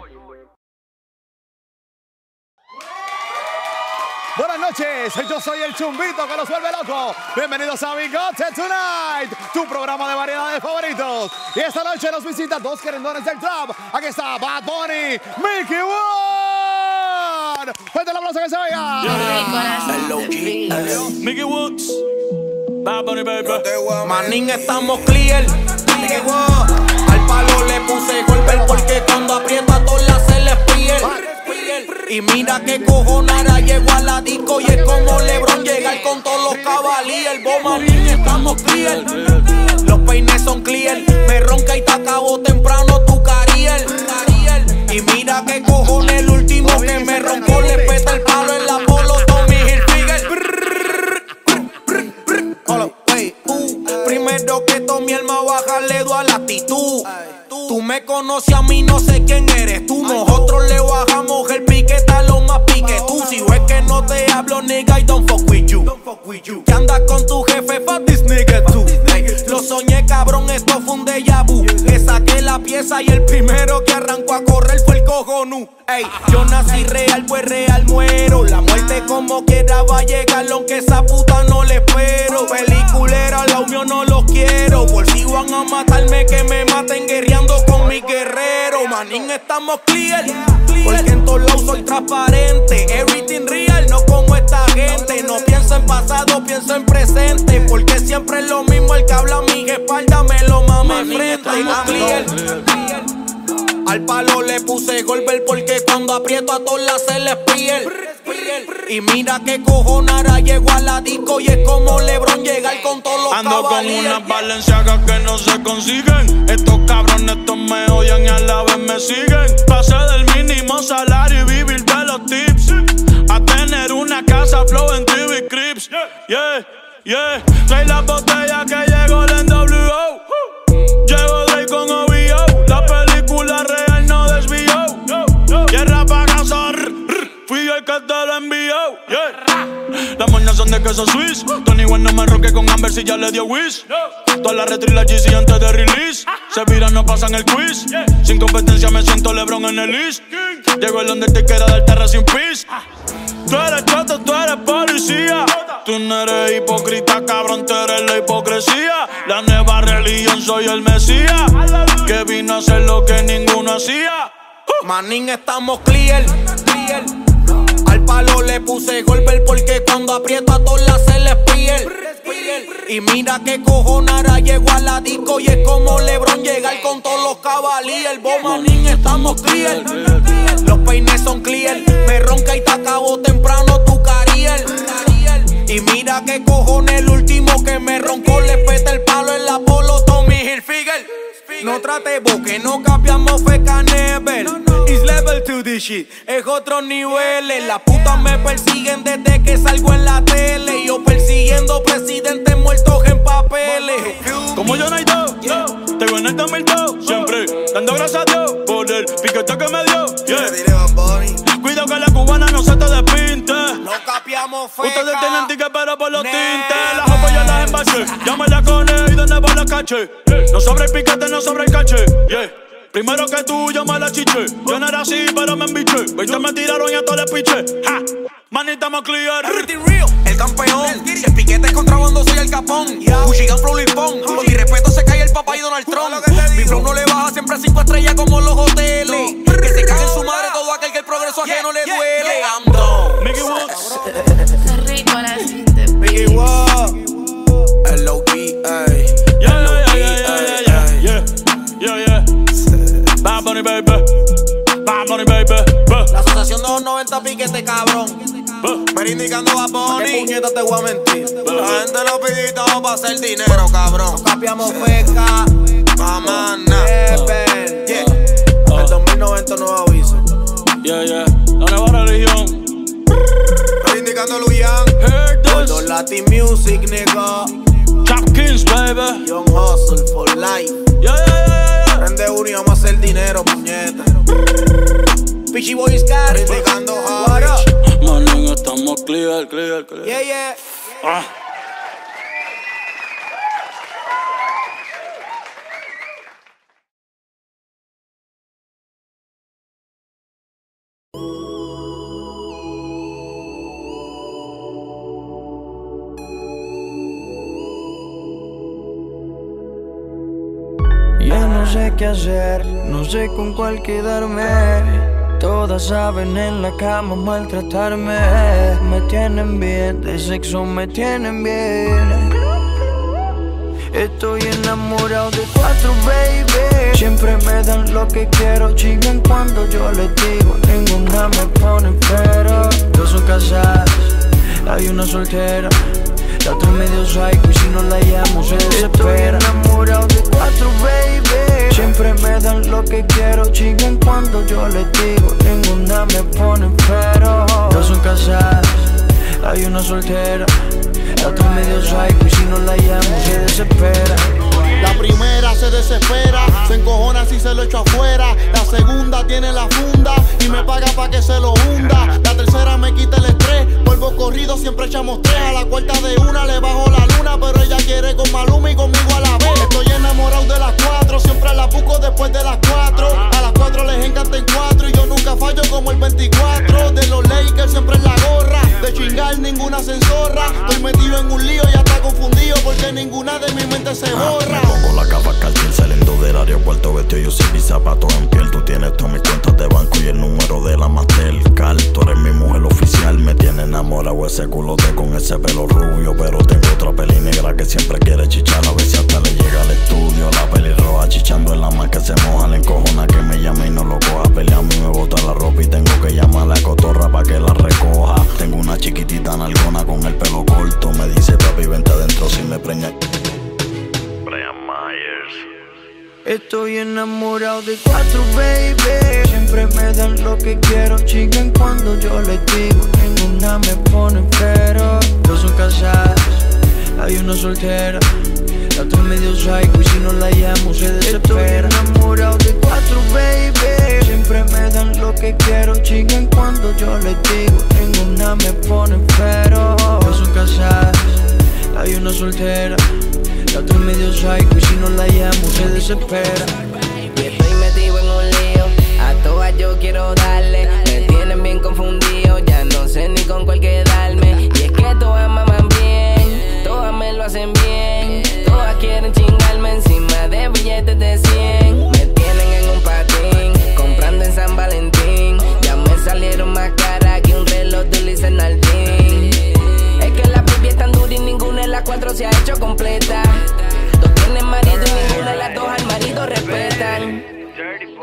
Buenas noches, yo soy el Chumbito que los vuelve loco. Bienvenidos a Bigote Tonight, tu programa de variedades favoritos. Y esta noche nos visita dos querendones del club. Aquí está Bad Bunny, Mickey Wood. Fuerte el aplauso que se oiga. Mickey Woods, Bad Bunny, baby. Manín, estamos clear. Al palo le puse golpe porque cuando aprieta a todas las se les piel. Y mira que cojonara, llegó a la disco y es como LeBron llegar con todos los cabalíes. Manín, estamos clear. Los peines son clear. Me ronca y te acabó temprano tu cariel. Y mira que cojones el último que me roncó le peta el palo en la polo Tommy Hilfiger. Primero que Tommy el más baja le doy a la actitud. Tú me conoces a mí, no sé quién eres tú. Nosotros le bajamos el piquete a lo más pique tú. Si ves que no te hablo, nigga, I don't fuck with you. Que andas con tu jefe, fuck this nigga too. Lo soñé, cabrón, esto fue un déjà vu. Le saqué la pieza y el primero que arrancó a correr fue el cojonú. Ey, yo nací real, pues real muero. La muerte como quiera va a llegar, aunque esa puta no le espero. Peliculera, la unión no los quiero. Por si van a matarme, que me maten guerreando con mi guerrero. Manín, estamos clear, porque en todos lados soy transparente. Everything real, no como esta gente. No pienso en pasado, pienso en presente. Porque siempre es lo mismo, el que habla a mi espalda me lo mama enfrente. Estamos clear. Al palo le puse golpe porque cuando aprieto a todas las se les piel. Y mira que cojonara, llegó a la disco y es como LeBron llegar con todos los Ando cabalíes. con unas Balenciagas que no se consiguen. Estos cabrones estos me odian y a la vez me siguen. Pasé del mínimo salario y vivir de los tips a tener una casa flow en T V Crips. Yeah, yeah. Trae la botella que llegó el N W O. Llegó Drake con O V O. La película real no desvió. Guerra pa' cazar. Fui yo el que te lo envió. Yeah. Las moñas son de queso Swiss. Tony One no me roque con Amber si ya le dio whiz. Todas las retro y la G C antes de release. Se viran, no pasan el quiz. Sin competencia me siento LeBron en el list. Llegó el Undertaker a darte rest in peace. Tú eres choto, tú eres policía. Tú no eres hipócrita, cabrón, tú eres la hipocresía. La nueva religión, soy el Mesías, que vino a hacer lo que ninguno hacía. Manín, estamos clear, clear. Al palo le puse golpe porque cuando aprieto a todas las se les piel. Y mira que cojonara, llegó a la disco y es como LeBron llegar con todos los cabalíes. Vos, manín, estamos clear. Los peines son clear. Me ronca y te acabo temprano tu carrier. Y mira que cojones, el último que me roncó le peta el palo en la polo Tommy Hilfiger. No trate vos que no cambiamos feca never. It's level to this shit, es otro nivel. Las putas me persiguen desde que salgo en la tele. Yo persiguiendo presidentes muertos en papeles. Como yo no hay dos, yeah. Tengo en el dos mil dos, siempre dando gracias a Dios por el piquete que me dio, yeah. Cuidado que la cubana no se te despinte. No capiamos feca. Ustedes tienen ticket pero por los tintes. Las jopas yo las envasé, ya me la cone y de nuevo la caché. No sobre el piquete, no sobre el caché, yeah. Primero que tú, yo me la chiché. Yo no era así, pero me embiché. Viste, me tiraron y a todos les piché. Ja, manita, estamos clear. Everything real, el campeón. Si el piquete es contrabando, soy el capón. Cuchigan flow lipón. Con mi respeto se cae el papá y Donald Trump. Mi flow no le baja, siempre cinco estrellas como los hoteles. Que se cague en su madre todo aquel que el progreso ajeno le duele. I'm done. Mickey Woods. Mickey Woods. L O B, ey. Yeah, yeah, yeah, yeah, yeah, yeah, yeah. Bad Bunny, baby. Bad Bunny, baby. La asociación de los noventa piquete, cabrón. Me indicando Bad Bunny. ¿Qué puñeta te voy a mentir? La gente lo piditamos para hacer dinero, cabrón. No capiamos feca. Mamá, na. Yeah. El dos mil noventa nuevo aviso. Yeah, yeah. La nueva religión. Me indicando Luyan. Gordo Latin Music, nigga. Chap Kings, baby. Young Hustle for life. Yeah, yeah, yeah, yeah. Prende uno y vamos a hacer dinero, puñeta. Pichi Boys Car. Indicando Harich. Manín, estamos clear, clear, clear. Yeah, yeah. Ah. Ya no sé qué hacer, no sé con cuál quedarme. Todas saben en la cama maltratarme. Me tienen bien, de sexo me tienen bien. Estoy enamorado de cuatro, baby. Siempre me dan lo que quiero, chingan cuando yo les digo. Ninguna me pone pero. Dos son casadas, hay una soltera. La otra medio psycho y si no la llamo se desespera. Estoy enamorado de cuatro, baby. Siempre me dan lo que quiero, chingan cuando yo les digo. Ninguna me pone pero. Dos son casadas, hay una soltera. La otra medio psycho y si no la llamo se desespera. La primera se desespera, se encojona si se lo echo afuera. La segunda tiene la funda y me paga pa' que se lo hunda. La tercera me quita el estrés, vuelvo corrido, siempre echamos tres. A la cuarta de una le bajo la luna, pero ella quiere con Maluma y conmigo a la vez. Estoy enamorado de las cuatro, siempre las busco después de las cuatro. A las cuatro les encanta en cuatro y yo nunca fallo como el veinticuatro. De los Lakers siempre en la gorra, de chingar ninguna se enzorra. Estoy metido en un lío y ya está confundido porque ninguna de mi mente se borra. Pongo la capa cartil saliendo del aeropuerto, vestido yo sin mis zapatos en piel. Tú tienes todas mis cuentas de banco y el número de la Mastercard. Tú eres mi mujer oficial, me tiene enamorado ese culote con ese pelo rubio. Pero tengo otra peli negra que siempre quiere chichar, a ver si hasta le llega al estudio. La peli roja chichando en la más que se moja, le encojona que me llame y no lo coja. Pelea a mí me bota la ropa y tengo que llamar a la cotorra pa' que la recoja. Tengo una chiquitita nalgona con el pelo corto, me dice papi vente adentro si me preña. Estoy enamorado de cuatro, baby. Siempre me dan lo que quiero, chingan cuando yo les digo. Ninguna me pone pero. Dos son casadas, hay una soltera. La otra medio psycho y si no la llamo se desespera. Estoy enamorado de cuatro, baby. Siempre me dan lo que quiero, chingan cuando yo les digo. Ninguna me pone pero. Dos son casadas, hay una soltera. La otra medio psycho y si no la llamo se desespera. Y estoy metido en un lío, a todas yo quiero darle.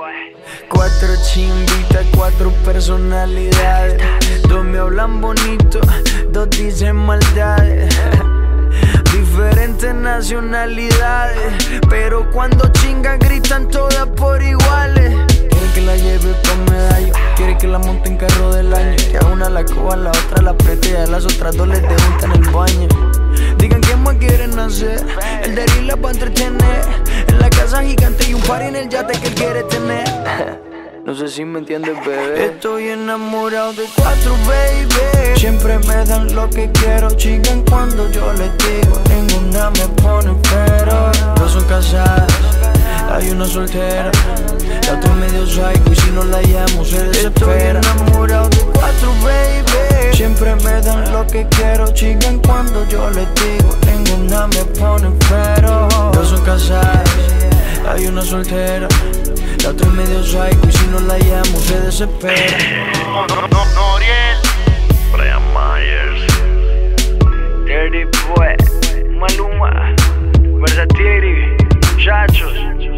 Cuatro chimbitas, cuatro personalidades. Dos me hablan bonito, dos dicen maldades. Diferentes nacionalidades, pero cuando chingan gritan todas por iguales. Quiere que la lleve con medallo, quiere que la monte en carro del año. Que a una la coja, la otra la apriete y a las otras dos les debunta en el baño. Digan quién más quieren hacer, el de la pa' entretener. En la casa gigante y un party en el yate que él quiere tener. No sé si me entiendes, bebé. Estoy enamorado de cuatro, baby. Siempre me dan lo que quiero, chigan cuando yo les digo. Ninguna me pone pero. Dos son casadas, hay una soltera. La otra es medio psycho y si no la llamo se desespera. Estoy enamorado de cuatro, baby. Siempre me dan lo que quiero, chigan cuando yo les digo. Ninguna me pone pero. Dos son casadas, hay una soltera. La otra es medio psycho y si no la llamo se desespera. No, no, no, Noriel. Brian Myers. Dirty Boy, Maluma, Versatiri, Chachos.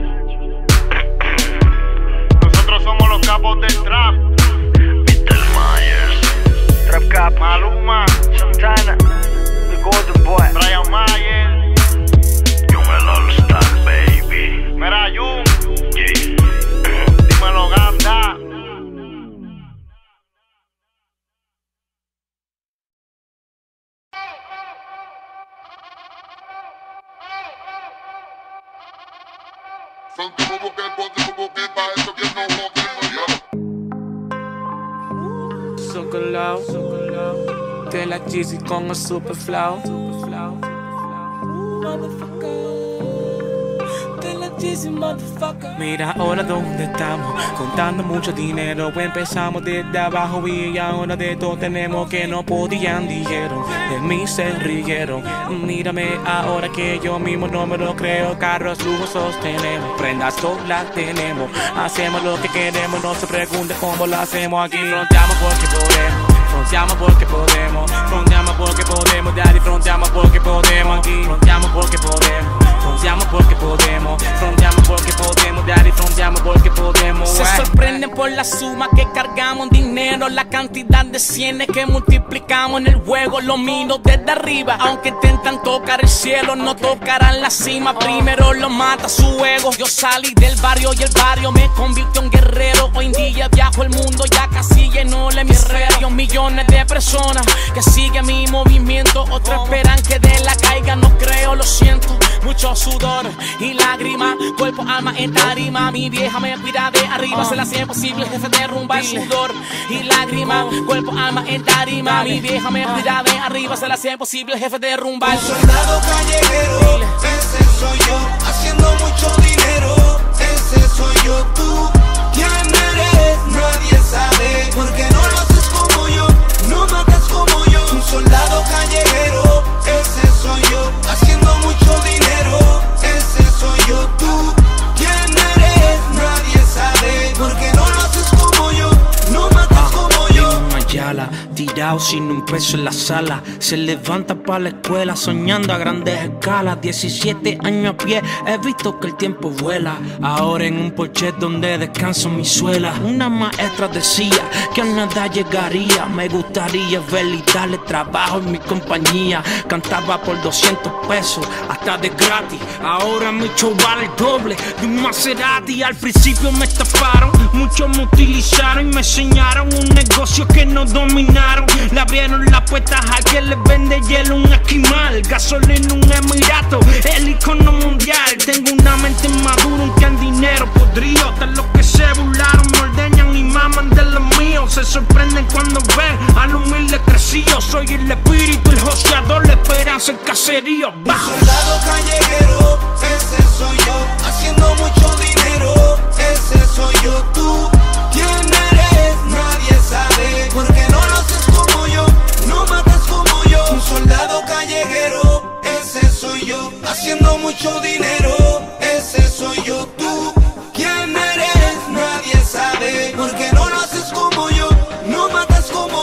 Nosotros somos los capos del trap. mister Myers. Trap Cap, Maluma, Santana, The Golden Boy, Brian Myers. Jung el All Star, baby. Mira, Jung. Yeah. Dímelo, Ganda. Socolao, socolao. De la Jeezy con el super flow. Mira ahora dónde estamos, contando mucho dinero. Empezamos desde abajo y ahora de todo tenemos. Que no podían, dijeron, de mí se rieron. Mírame ahora que yo mismo no me lo creo. Carros lujosos tenemos, prendas todas tenemos. Hacemos lo que queremos, no se pregunte cómo lo hacemos aquí. Fronteamos porque podemos. Fronteamos porque podemos, fronteamos porque podemos, daddy, fronteamos porque podemos aquí, fronteamos porque podemos, fronteamos porque podemos, fronteamos porque podemos, daddy, fronteamos porque podemos. Se sorprenden por la suma que cargamos dinero, la cantidad de cienes que multiplicamos en el juego. Lo miro desde arriba, aunque intentan tocar el cielo, no tocarán la cima. Primero lo mata su ego. Yo salí del barrio y el barrio me convirtió en guerrero. Hoy en día viajo el mundo, ya casi llenó el hemisferio. Millones de personas que siguen mi movimiento, otros esperan que de la caiga, no creo, lo siento. Mucho sudor y lágrimas, cuerpo, alma en tarima. Mi vieja me cuida de arriba, se la hace posible, jefe derrumba el sudor y lágrimas, cuerpo, alma en tarima. Mi vieja me cuida de arriba, se la hace posible, jefe derrumba el sudor. Soldado callejero, ese soy yo, haciendo mucho dinero, ese soy yo. Tú, ¿quién eres? Nadie sabe, porque no lo haces como yo, no matas como yo. Un soldado callejero, ese soy yo, haciendo mucho dinero, ese soy yo. Tú, ¿quién eres? Nadie sabe, porque no lo haces como yo, no matas como yo. Yala, tirado sin un peso en la sala. Se levanta para la escuela soñando a grandes escalas. diecisiete años a pie, he visto que el tiempo vuela. Ahora en un Porsche donde descanso mi suela. Una maestra decía que a nada llegaría. Me gustaría verle y darle trabajo en mi compañía. Cantaba por doscientos pesos, hasta de gratis. Ahora mi show vale el doble de un Maserati. Al principio me estafaron, muchos me utilizaron y me enseñaron un negocio que no dominaron. Le abrieron las puertas a quien les vende hielo, un esquimal, gasolina, un emirato, el icono mundial. Tengo una mente madura, un que en dinero podría. Hasta los que se burlaron me ordeñan y maman de los míos. Se sorprenden cuando ven al humilde crecido. Soy el espíritu, el joseador, la esperanza, el caserío. Bajo. Soldado callejero, ese soy yo, haciendo mucho dinero, ese soy yo. Tú, ¿quién eres? Nadie sabe, porque no lo haces como yo, no matas como yo. Un soldado callejero, ese soy yo, haciendo mucho dinero, ese soy yo. Tú, ¿quién eres? Nadie sabe, porque no lo haces como yo, no matas como yo. De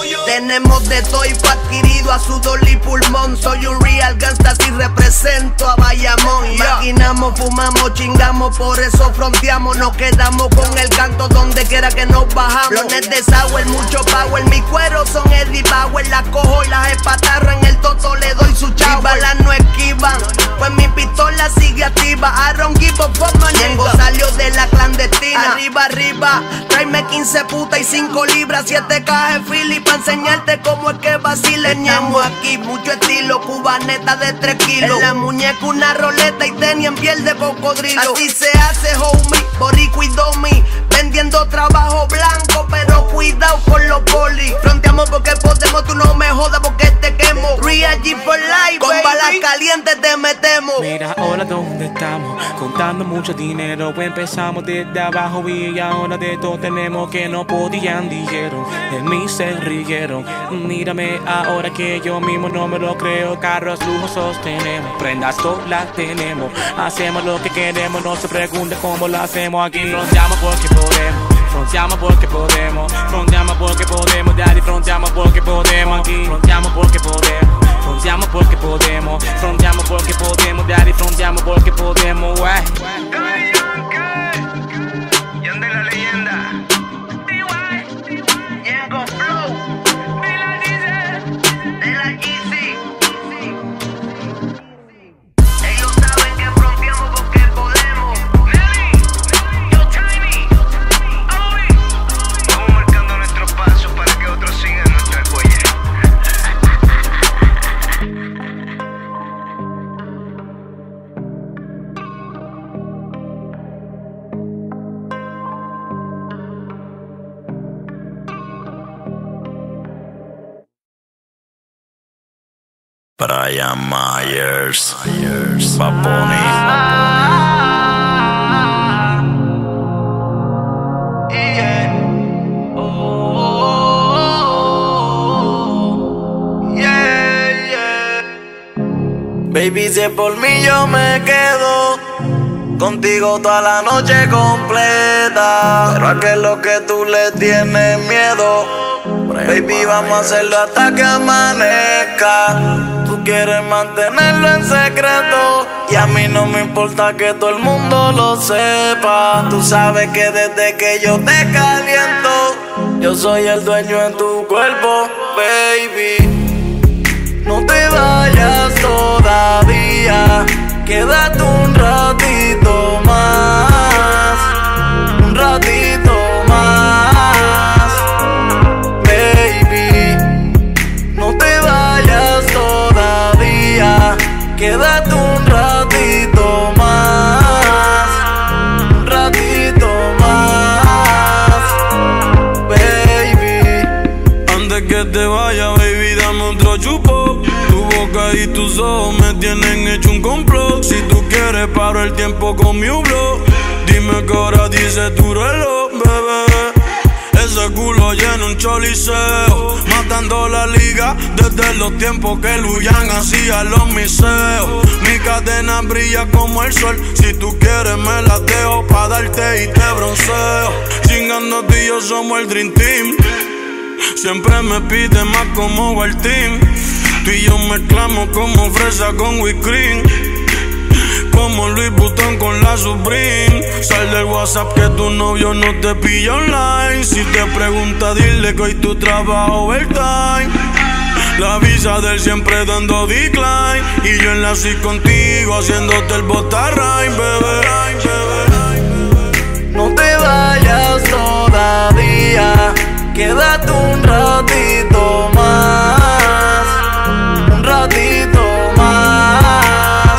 Tenemos de todo y fue adquirido a sudor y pulmón. Soy un real gangsta si represento a Bayamón. Imaginamos, fumamos, chingamos, por eso fronteamos. Nos quedamos con el canto donde quiera que nos bajamos. Blones de sour, mucho power, mi cuero son Eddie Bauer. Las cojo y las espatarro, en el toto le doy su chavo. Mis balas no esquivan, pues mi pistola sigue activa. I don't give a fuck, my nigga. Salió de la clandestina. Arriba, arriba, tráeme quince putas y cinco libras. Siete cajas de Philly pa' enseñarte cómo es que vacile. Estamos aquí, mucho estilo, cubaneta de tres kilos. En la muñeca una roleta y tenis en piel de cocodrilo. Así se hace, homie, boricua y domi. Vendiendo trabajo blanco, pero cuidado con los polis. Fronteamos porque podemos, tú no me jodas porque te quemo. Real G for life, con balas calientes te metemos. Mira ahora dónde estamos, contando mucho dinero. Empezamos desde abajo y ahora de todo tenemos. Que no podían, dijeron, de mí se rieron. Mírame ahora que yo mismo no me lo creo. Carros lujosos tenemos, prendas todas las tenemos. Hacemos lo que queremos, no se pregunte cómo lo hacemos aquí. Fronteamos porque podemos, fronteamos porque podemos, fronteamos porque podemos, daddy, fronteamos porque podemos aquí. Fronteamos porque podemos, fronteamos porque podemos, fronteamos porque podemos, daddy, fronteamos porque podemos, wey. Yandel la leyenda, Yengo Flow, de la G C. Ellos saben que fronteamos porque podemos. Yo Tiny, vamos marcando nuestros pasos para que otros sigan nuestras huellas. Brian Myers, Myers, Bad Bunny. Yeah. Oh, yeah, yeah. Baby, si es por mí yo me quedo contigo toda la noche completa. Pero a que es lo que tú le tienes miedo. Baby, vamos a hacerlo hasta que amanezca. Tú quieres mantenerlo en secreto y a mí no me importa que todo el mundo lo sepa. Tú sabes que desde que yo te caliento, yo soy el dueño en tu cuerpo, baby. No te vayas todavía, quédate un ratito más, un ratito más. Quédate un ratito más, un ratito más, baby. Antes que te vaya, baby, dame otro chupo. Tu boca y tus ojos me tienen hecho un complot. Si tú quieres paro el tiempo con mi hublot. Dime qué hora dice tu reloj, bebé. Ese culo llena un choliseo, matando la liga desde los tiempos que Luyan hacía los miseos. Mi cadena brilla como el sol, si tú quieres me la dejo pa' darte y te bronceo. Chingando tú y yo somos el Dream Team, siempre me piden más como el team. Tú y yo mezclamos como fresa con whipped cream, como Louis Vuitton con la Supreme. Sal del WhatsApp que tu novio no te pilla online. Si te pregunta dile que hoy tu trabajo overtime. La visa del siempre dando decline y yo en la suite contigo haciéndote el botarrain, bebé. No te vayas todavía, quédate un ratito más, un ratito más,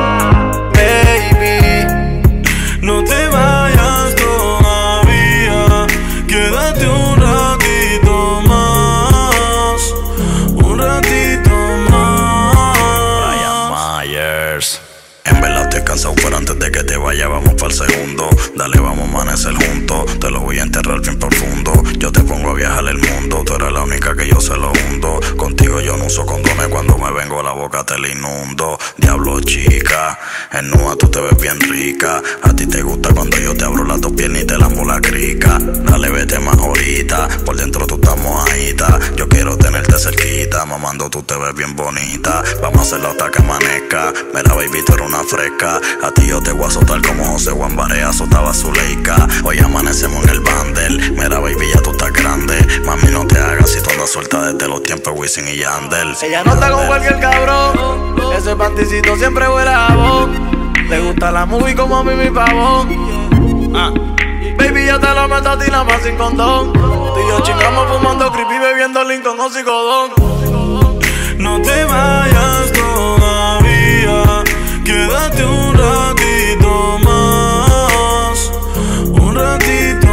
baby. No te vayas todavía, quédate un ratito más, un ratito más. Brian Myers. En verdad estoy cansado, pero antes de que te vaya vamos para el segundo. Dale, vamos a amanecer juntos, te lo voy a enterrar bien profundo. Yo te pongo a viajar el mundo, tú eres la única que yo se lo hundo. Contigo yo no uso condones, cuando me vengo la boca te la inundo. Diablo chica, en nua tú te ves bien rica. A ti te gusta cuando yo te abro las dos piernas y te lambo la crica. Dale, vete más ahorita, por dentro tú estás mojadita. Yo quiero tener cerquita, mamando tú te ves bien bonita. Vamos a hacerlo hasta que amanezca. Mira, baby, tú eres una fresca. A ti yo te voy a azotar como José Juan Barea azotaba a Zuleika. Hoy amanecemos en el bandel. Mira, baby, ya tú estás grande. Mami, no te hagas si tú andas suelta desde los tiempos Wisin y Yandel. Ella no está con cualquier cabrón. Ese panticito siempre huele a jabón. Le gusta la movie como a mí mi pavón. Ah. Baby, yo te lo meto a ti nada más sin condón. Tú y yo chingamos fumando creepy, bebiendo Lincoln o Psicodón. No te vayas todavía, quédate un ratito más, un ratito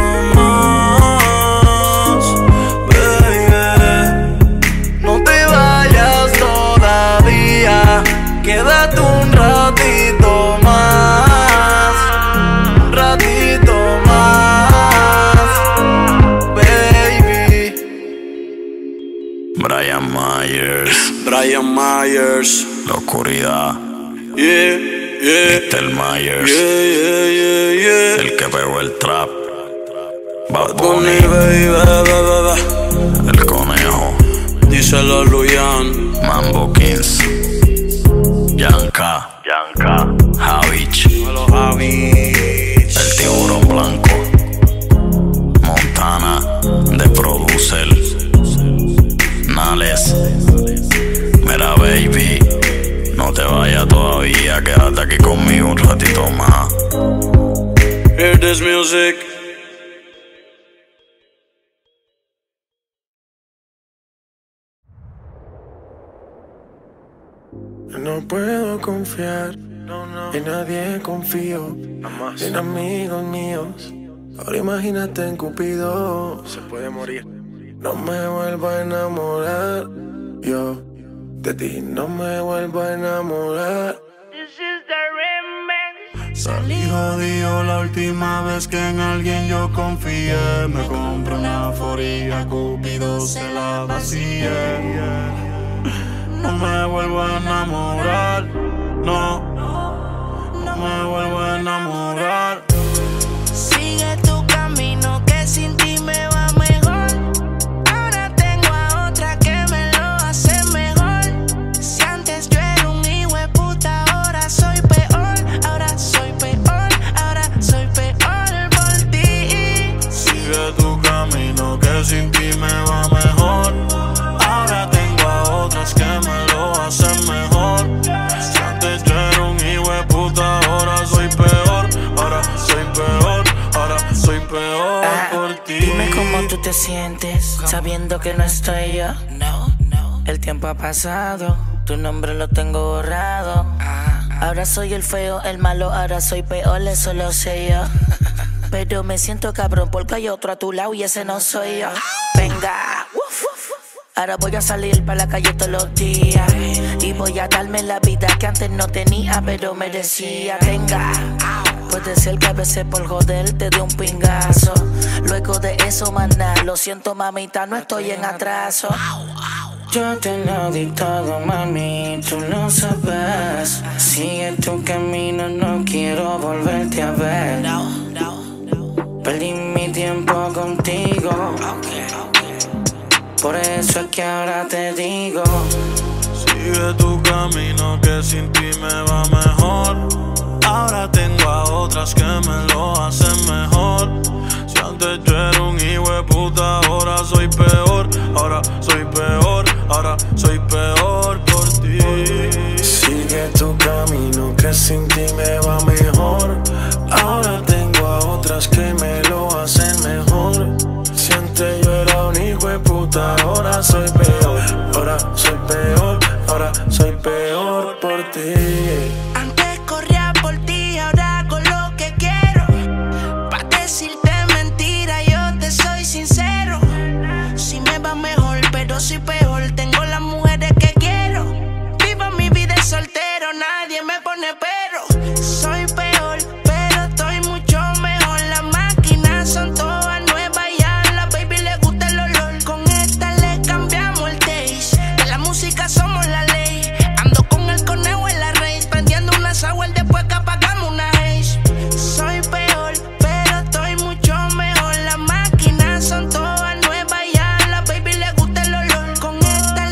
más, baby. No te vayas todavía, quédate un ratito más, un ratito más, baby. Brian Myers, Brian Myers, la oscuridad. Yeah, yeah. mister Myers, Yeah, yeah, yeah, yeah. el que pegó el trap. Bad Bunny, Bunny, baby, baby, el conejo. díselo a Luyan. Mambo Kings, Yanka, Yanka, Javich, Dímelo, Javich. el tiburón blanco, Montana, de producer, Nales. Mira, baby, no te vayas todavía, quédate aquí conmigo un ratito más. Hear this music. No puedo confiar en nadie, confío en amigos míos. Ahora imagínate en Cupido, se puede morir. No me vuelvo a enamorar, yo de ti no me vuelvo a enamorar. Salí jodido la última vez que en alguien yo confié. Me compré una foría, Cupido se la vacié. No me vuelvo a enamorar, no, no me vuelvo a enamorar. Sigue tu camino que sin ti me va mejor. Ahora tengo a otra que me lo hace mejor. Si antes yo era un hijo de puta, ahora soy peor. Ahora soy peor, ahora soy peor por ti. Sigue tu camino que sin ti me va mejor. Ahora tengo a otras que me lo hacen mejor. Si antes yo era un hijo de puta, ahora soy peor. Ahora soy peor, ahora soy peor Ah, por ti. Dime cómo tú te sientes sabiendo que no estoy yo. No, no. El tiempo ha pasado, tu nombre lo tengo borrado. Ahora soy el feo, el malo, ahora soy peor, eso lo sé yo. Pero me siento cabrón porque hay otro a tu lado y ese no soy yo. Venga, uf, uf. Ahora voy a salir para la calle todos los días y voy a darme la vida que antes no tenía pero merecía. Venga, puede ser que a veces por joder te dé un pingazo. Luego de eso, maná, lo siento mamita, no estoy en atraso. Yo te lo di todo, mami, tú lo sabes. Sigue tu camino, no quiero volverte a ver. Perdí mi tiempo contigo, por eso es que ahora te digo. Sigue tu camino que sin ti me va mejor. Ahora tengo a otras que me lo hacen mejor. Si antes yo era un hijo de puta, ahora soy peor. Ahora soy peor, ahora soy peor por ti. Sigue tu camino que sin ti me va mejor. Ahora tengo a otras que me lo hacen mejor. Si antes yo era un hijo de puta, ahora soy peor. Ahora soy peor, ahora soy peor por ti. Antes corría por ti, ahora hago lo que quiero. Pa' decirte mentira, yo te soy sincero. Si me va mejor, pero si peor, tengo las mujeres que quiero. Vivo mi vida soltero, nadie me pone pero. Soy peor, pero estoy mucho mejor. Las máquinas son todas nuevas y a la baby le gusta el olor. Con esta le cambiamos el taste. De la música somos la ley. Ando con el conejo en la raíz, prendiendo una sour después que apagamos una haze. Soy peor, pero estoy mucho mejor. Las máquinas son todas nuevas y a la baby le gusta el olor. Con esta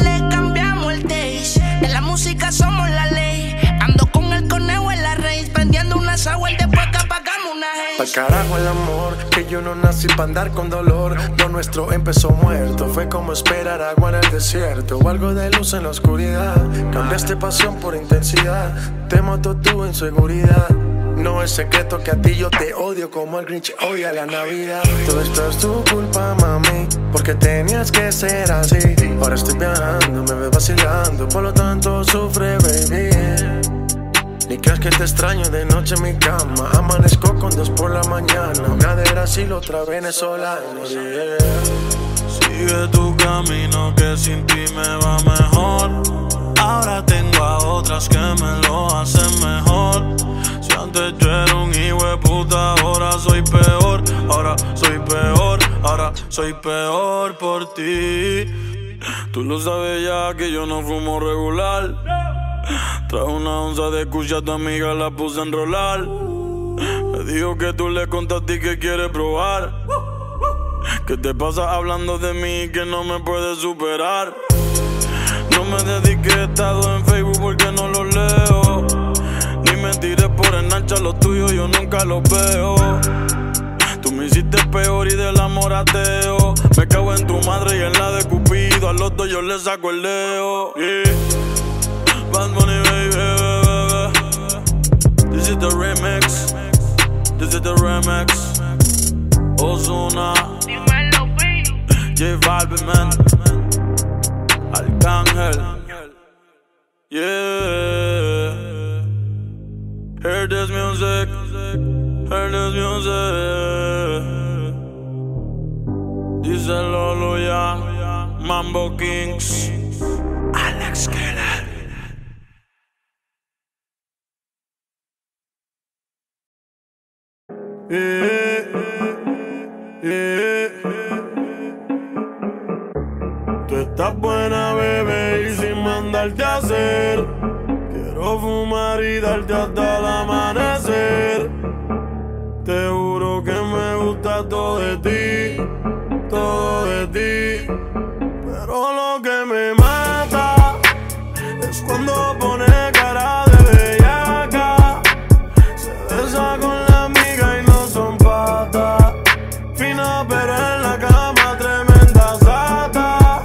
carajo el amor, que yo no nací para andar con dolor. Lo nuestro empezó muerto, fue como esperar agua en el desierto o algo de luz en la oscuridad. Cambiaste pasión por intensidad, te mató tu inseguridad. No es secreto que a ti yo te odio como el Grinch odia la Navidad. Todo esto es tu culpa, mami, porque tenías que ser así. Ahora estoy viajando, me ves vacilando, por lo tanto sufre, baby. Ni creas que te extraño de noche en mi cama. Amanezco con dos por la mañana. Una de Brasil, otra venezolana, yeah. Sigue tu camino que sin ti me va mejor. Ahora tengo a otras que me lo hacen mejor. Si antes yo era un hijo de puta, ahora soy peor. Ahora soy peor, ahora soy peor por ti. Tú lo sabes ya que yo no fumo regular. Traje una onza de cucha a tu amiga, la puse a enrolar. Me dijo que tú le contaste que quieres probar. Que te pasas hablando de mí y que no me puedes superar. No me dediques estado en Facebook porque no lo leo. Ni me tires por enancha, los tuyos yo nunca los veo. Tú me hiciste peor y del amor ateo. Me cago en tu madre y en la de Cupido. A los dos yo le saco el dedo, yeah. Bad Bunny, baby, baby. This is the remix. This is the remix. Ozuna, J Balvin, man. Arcángel, yeah. Hear this music, hear this music. Dice Lolo ya, Mambo Kings, Alex Keller. Yeah, yeah. Tú estás buena, bebé, y sin mandarte a hacer. Quiero fumar y darte hasta el amanecer. Te juro que me gusta todo de ti, todo de ti. Pero lo que me mata es cuando pone cara de bellaca. Se besa con la amiga y no son patas. Fina pero en la cama tremenda sata,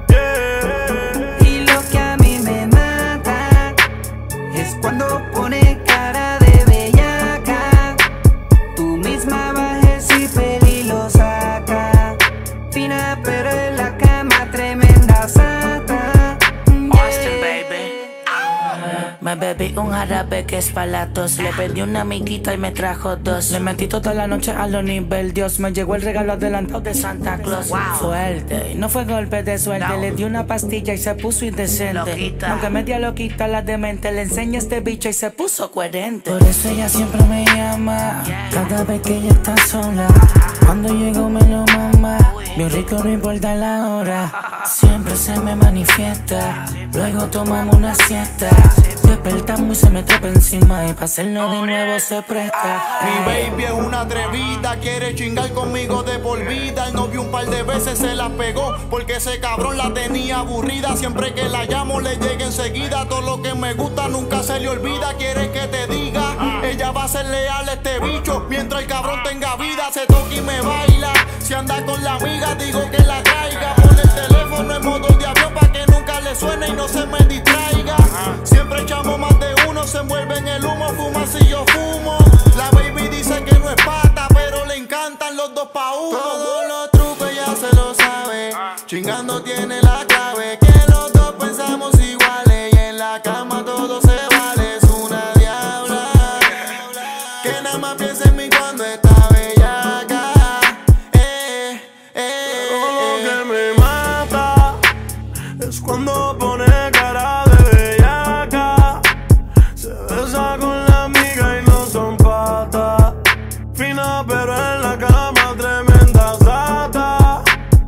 yeah. Y lo que a mí me mata es cuando pone cara de bellaca. Tú misma bajes y peli lo saca. Fina pero en la cama tremenda sata, yeah. Austin, baby. Me bebí un jarabe que es para la tos. Le pedí una amiguita y me trajo dos. Le metí toda la noche a lo nivel Dios. Me llegó el regalo adelantado de Santa Claus, wow. Fuerte, y no fue golpe de suerte, no. Le di una pastilla y se puso indecente, loquita. Aunque media loquita la demente, le enseñé este bicho y se puso coherente. Por eso ella siempre me llama, yeah. Cada vez que ella está sola. Cuando llego me lo mama. Bien rico, no importa la hora. Siempre se me manifiesta. Luego tomamos una siesta. Despertamos y se me trepa encima. Y para hacerlo de nuevo se presta. Mi baby es una atrevida, quiere chingar conmigo de por vida. El novio un par de veces se la pegó porque ese cabrón la tenía aburrida. Siempre que la llamo le llega enseguida. Todo lo que me gusta nunca se le olvida. Quiere que te diga, ella va a ser leal a este bicho mientras el cabrón tenga vida. Se toca y me baila. Si anda con la amiga digo que la traiga. Pone el teléfono en modo de avión pa' que nunca le suene y no se me distraiga. Siempre echamos más de uno, se envuelve en el humo, fuma si yo fumo. La baby dice que no es pata, pero le encantan los dos pa' uno. Todos los trucos ella se lo sabe, chingando tiene la clave. Que los dos pensamos iguales y en la cama todo se vale. Es una diabla que nada más piensa en mí cuando está bellaca. Eh, eh, Pero lo que me mata es cuando pone cara de bellaca. Se besa con la amiga y no son patas. Fina pero en la cama tremenda sata,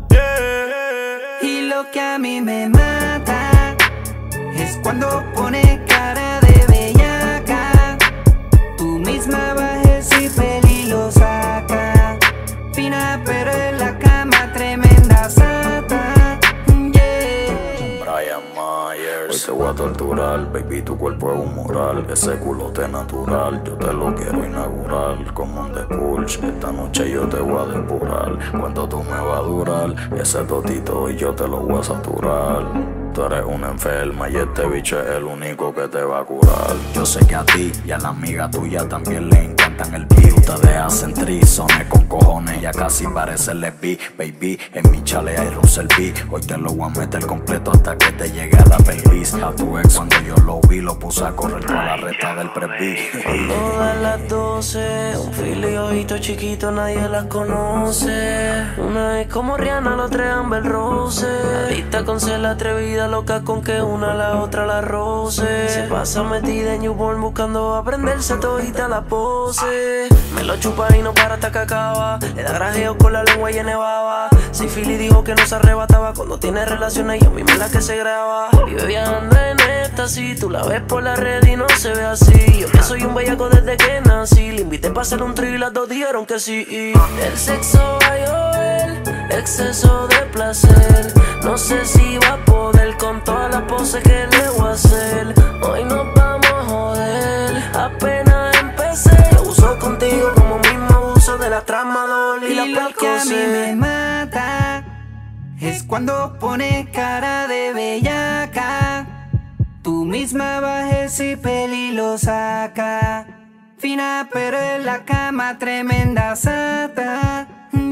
yeah. Y lo que a mí me mata es cuando pone cara de bellaca. Tú misma bajes y peli lo saca. Fina pero en la cama tremenda sata, yeah. Brian Myers. Hoy te voy a torturar, baby, tu cuerpo es un mural. Ese culote natural, yo te lo quiero inaugurar. Como un depulch, esta noche yo te voy a depurar. Cuando tú me vas a durar, ese totito y yo te lo voy a saturar. Tú eres una enferma y este bicho es el único que te va a curar. Yo sé que a ti y a la amiga tuya también le encantan el beat. Ustedes hacen trizones con cojones, ya casi parece lesbi. Baby, en mi chale hay Russell B. Hoy te lo voy a meter completo hasta que te llegue a la pelvis. A tu ex cuando yo lo vi lo puse a correr toda la reta del presbí. Todas las doce, un filo y ojito chiquito, nadie las conoce. Una es como Rihanna, la otra es Amber Rose. Adicta con ser la atrevida, loca con que una a la otra la roce. Se pasa metida en newborn buscando aprenderse todita la pose. Me lo chupa y no para hasta que acaba. Le da grajeo con la lengua llena de baba. Si Philly dijo que no se arrebataba cuando tiene relaciones y a mí me la que se graba. Vive viajando en éxtasis, tú la ves por la red y no se ve así. Yo que soy un bellaco desde que nací. Le invité para hacer un trío y las dos dijeron que sí. El sexo va a llover, exceso de placer. No sé si va a poder con todas las poses que le voy a hacer. Hoy nos vamos a joder, apenas empecé. Yo uso contigo como mismo uso de la tramadol y, y la lo que a mí me mata es cuando pones cara de bellaca. Tú misma bajes y peli lo saca. Fina pero en la cama tremenda sata.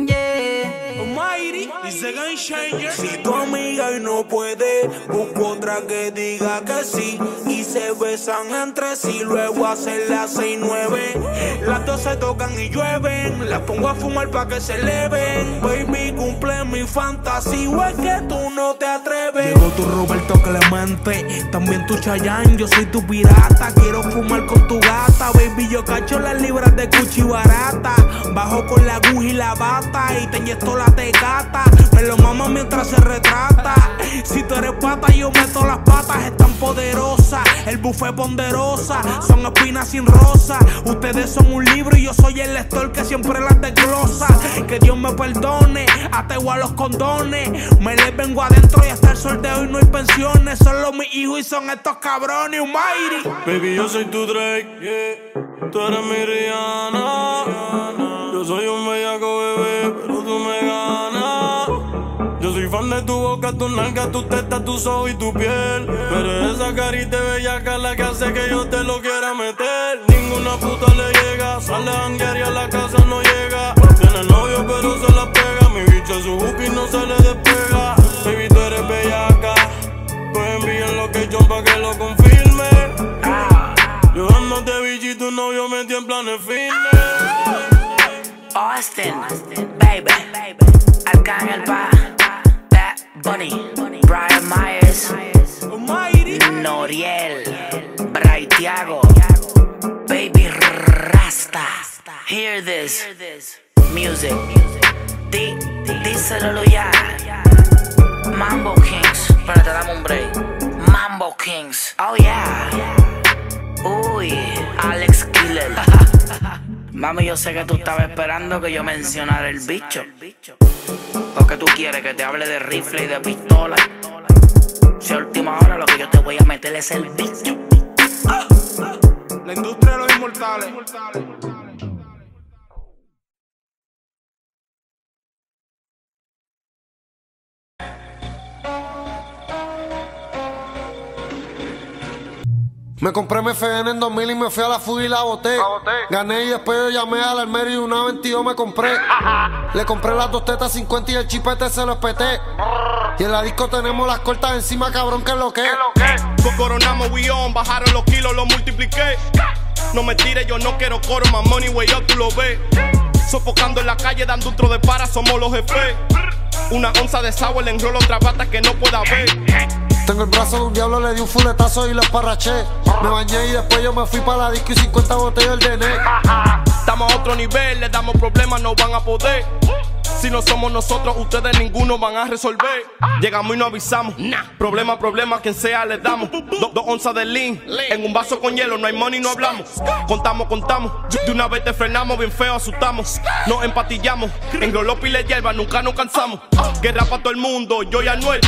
Almighty, dice Game Changer. Si tu amiga y no puede, busco otra que diga que sí. Y se besan entre sí, luego hacen las seis nueve. Las dos se tocan y llueven. Las pongo a fumar pa' que se eleven. Baby, cumple mi fantasía, o es que tú no te atreves. Llegó tu Roberto Clemente, también tu Chayanne, yo soy tu pirata. Quiero fumar con tu gata, baby, yo cacho las libras de cuchi barata. Bajo con la aguja y la bata y te inyecto la tecata. Me lo mama mientras se retrata. Si tú eres pata, yo meto las patas. Es tan poderosa, el buffet ponderosa. Son espinas sin rosa. Ustedes son un libro y yo soy el lector que siempre las desglosa. Que Dios me perdone, ateo a los condones. Me les vengo adentro y hasta el sol de hoy no hay pensiones. Solo mis hijos y son estos cabrones, Almighty. Baby, yo soy tu Drake, yeah. Tú eres mi Rihanna. Yo soy un bellaco bebé, pero tú me ganas. Yo soy fan de tu boca, tu nalga, tu testa, tus ojos y tu piel. Pero esa carita bellaca la que hace que yo te lo quiera meter. Ninguna puta le llega, sale a janguear y a la casa no llega. Tiene novio pero se la pega, mi bicho es su hook y no se le despega. Baby, tú eres bellaca, pues envíen location pa' que lo confirme. Yo dándote bicho y tu novio metió en planes fitness. Austin, baby, Arcángel Pa, Bad Bunny, Brian Myers, Noriel, Bray Thiago, Baby Rasta. Hear this music, di, díselo ya. Mambo Kings, pero te damos un break. Mambo Kings, oh yeah. Uy, Alex Killer. Mami, yo sé que tú estabas esperando que yo mencionara el bicho. ¿O que tú quieres que te hable de rifle y de pistola? Si a última hora lo que yo te voy a meter es el bicho. La industria de los inmortales. Me compré M F N en dos mil y me fui a la fuga y la boté. Gané y después yo llamé al almero y una veintidós me compré. Le compré las dos tetas cincuenta y el chipete se lo espeté. Y en la disco tenemos las cortas encima, cabrón, que es lo que es. Coronamos, we on, bajaron los kilos, los multipliqué. No me tires, yo no quiero coro, my money way up, tú lo ves. Sofocando en la calle, dando un tro de para, somos los jefes. Una onza de sour, le enrolo otra bata que no pueda ver. Tengo el brazo de un diablo, le di un fuletazo y lo esparraché. Me bañé y después yo me fui para la disco y cincuenta botellas del D N. Estamos a otro nivel, le damos problemas, no van a poder. Si no somos nosotros, ustedes ninguno van a resolver. Llegamos y no avisamos. Problema, problema, quien sea le damos. Do, dos onzas de lean. En un vaso con hielo, no hay money, no hablamos. Contamos, contamos. De una vez te frenamos, bien feo, asustamos. Nos empatillamos. En Grolopi y le hierba, nunca nos cansamos. Guerra para todo el mundo, yo y Anuel.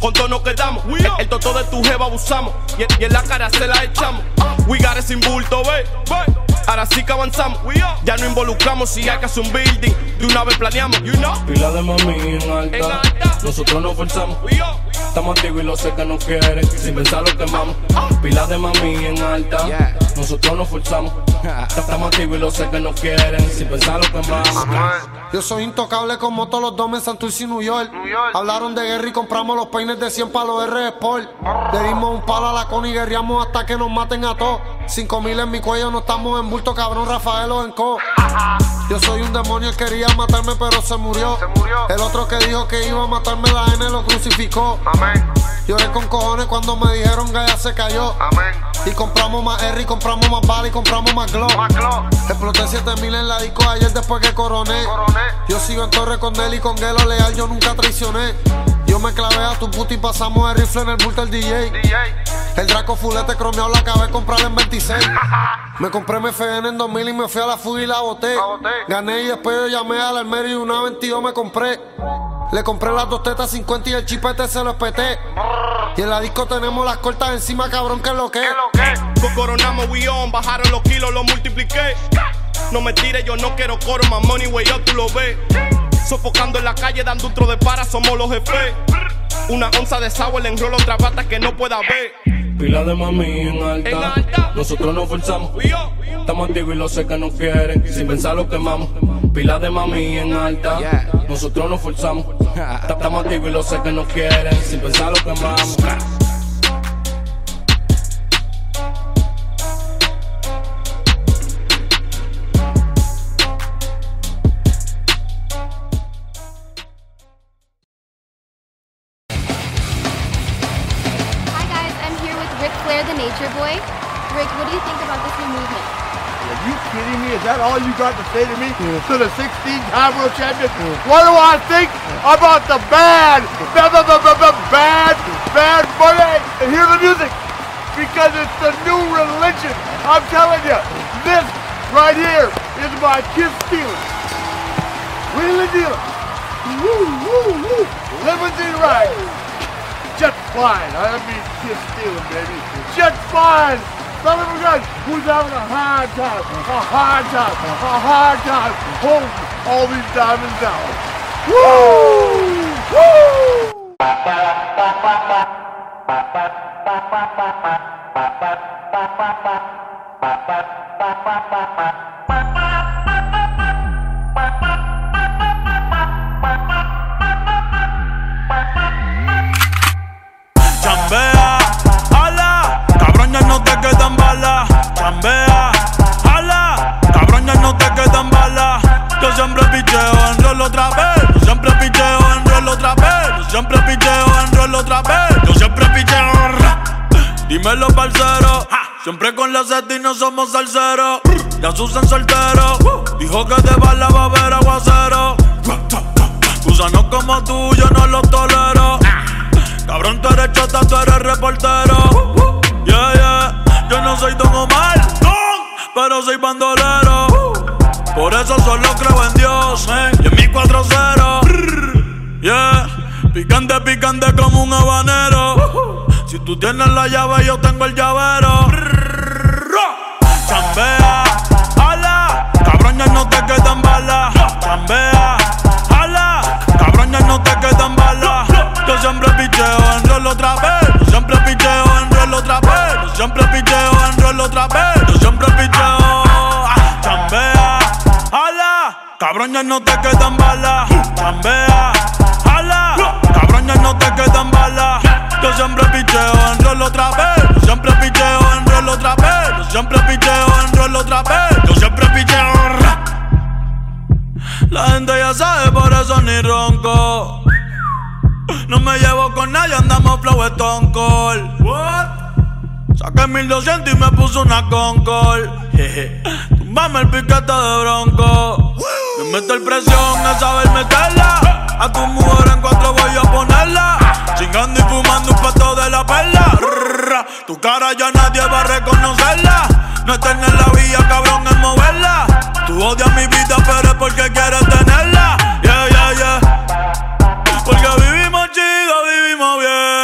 con todo nos quedamos. El, el toto de tu jeva abusamos y, y en la cara se la echamos. We got it sin bulto, ve. Ahora sí que avanzamos. Ya no involucramos si hay que hacer un building. De una vez planeamos, you know. Pila de mami en alta, en alta. Nosotros nos forzamos. Estamos activos y lo sé que no quieren. Sin pensar lo quemamos. Pila de mami en alta, yeah. Nosotros nos forzamos. Estamos activos y lo sé que no quieren. Sin pensar lo quemamos. Yo soy intocable como todos los domes en Santurce y New York. New York. Hablaron de guerra y compramos los peines de cien para los R Sport. Le dimos un palo a la con y guerreamos hasta que nos maten a todos. Cinco mil en mi cuello, no estamos en bulto, cabrón, Rafael o en co. Yo soy un demonio, él quería matarme pero se murió. se murió. El otro que dijo que iba a matarme, la N lo crucificó. Amén. Lloré con cojones cuando me dijeron que ya se cayó. Amén. Y compramos más R y compramos más bala y compramos más glow. Más glow. Exploté siete mil en la disco ayer después que coroné. coroné. Yo sigo en torre con él y con Gelo leal, yo nunca traicioné. Yo me clavé a tu puta y pasamos el rifle en el bulto del D J. D J. El Draco fulete cromeado la acabé de comprar en veintiséis. Me compré mi F N en dos mil y me fui a la fuga y la boté. la boté. Gané y después yo llamé al almero y una veintidós me compré. Le compré las dos tetas cincuenta y el chipete se lo espeté. Y en la disco tenemos las cortas encima, cabrón, que es lo que. Pues coronamos, we on, bajaron los kilos, los multipliqué. No me tires, yo no quiero coro, más money, wey, yo tú lo ves. Sofocando en la calle, dando un tro de para, somos los jefes. Una onza de sour, le enrolo otra bata que no pueda ver. Pila de mami en alta, en alta. Nosotros nos forzamos. Estamos activos y lo sé que no quieren. Sin pensar lo quemamos. Pila de mami en alta, yeah. Nosotros nos forzamos. Estamos activos y lo sé que no quieren. Sin pensar lo quemamos. The Nature Boy. Rick, what do you think about this new movement? Are you kidding me? Is that all you got to say to me? Yeah. To the sixteen-time world champion? Yeah. What do I think about the bad, bad, bad, bad, bad, bad money? And hear the music, because it's the new religion. I'm telling you, this right here is my kiss stealing, wheeling dealing, woo, woo, woo, limousine ride. Just fine. I mean, kiss stealing, baby. Just fine. Son of a gun who's having a hard time, a hard time, a hard time holding all these diamonds out. Woo! Woo! Chambea, ala, cabrón ya no te quedan balas. Chambea, ala, cabrón ya no te quedan balas. Yo siempre picheo en rol otra vez. Yo siempre picheo en rol otra vez. Yo siempre picheo en rol otra vez. Yo siempre picheo. Dímelo, parcero. Siempre con la seta y no somos salseros. Ya Susan soltero. Dijo que de bala va a haber aguacero. Gusanos como tú yo no los tolero. Cabrón, tú eres chota, tú eres reportero. Yeah, yeah. Yo no soy Don Omar, pero soy bandolero. Por eso solo creo en Dios, eh. Y en mi cuatro cero. Yeah. Picante, picante como un habanero. Si tú tienes la llave, yo tengo el llavero. Chambea, ala, cabrón, ya no te quedan balas. Chambea, ala, cabrón, ya no te quedan balas. Yo siempre picheo en rol otra vez. Yo siempre picheo en rol otra vez. Yo siempre picheo en rol otra vez. Yo siempre picheo. Chambea, ala, cabrón, ya no te quedan balas. Chambea, ala, cabrón, ya no te quedan balas. Yo siempre picheo en rol otra vez. Yo siempre picheo en rol otra vez. Yo siempre picheo en rol otra vez. Yo siempre picheo. La gente ya sabe, por eso ni ronco. No me llevo con nadie, andamos flow Stone Cold. What? Saqué mil doscientos y me puso una Concord. Tumbame el piquete de bronco. Me meto el presión a saber meterla. A tu mujer en cuatro voy a ponerla. Chingando y fumando un pato de la perla. Tu cara ya nadie va a reconocerla. No estar en la vía, cabrón, es moverla. Tú odias mi vida, pero es porque quieres tenerla. Yeah, yeah, yeah. Porque vivimos chido, vivimos bien.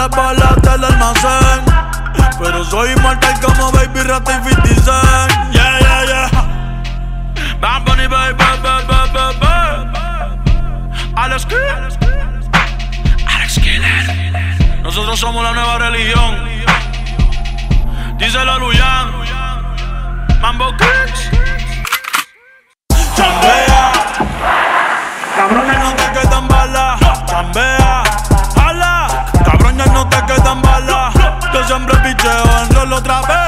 las balas del almacén. Pero soy inmortal como Baby Rata y fifty Cent. Yeah, yeah, yeah. Bad Bunny, baby, baby, baby, baby. Alex Killer. Alex Killer. Nosotros somos la nueva religión. Díselo a Luyan. Mambo Kicks. Chambea. Cabrón, ya no te quedan balas. Chambea. Jala. Cabrón, ya no te quedan balas. Yo siempre picheo en rol otra vez.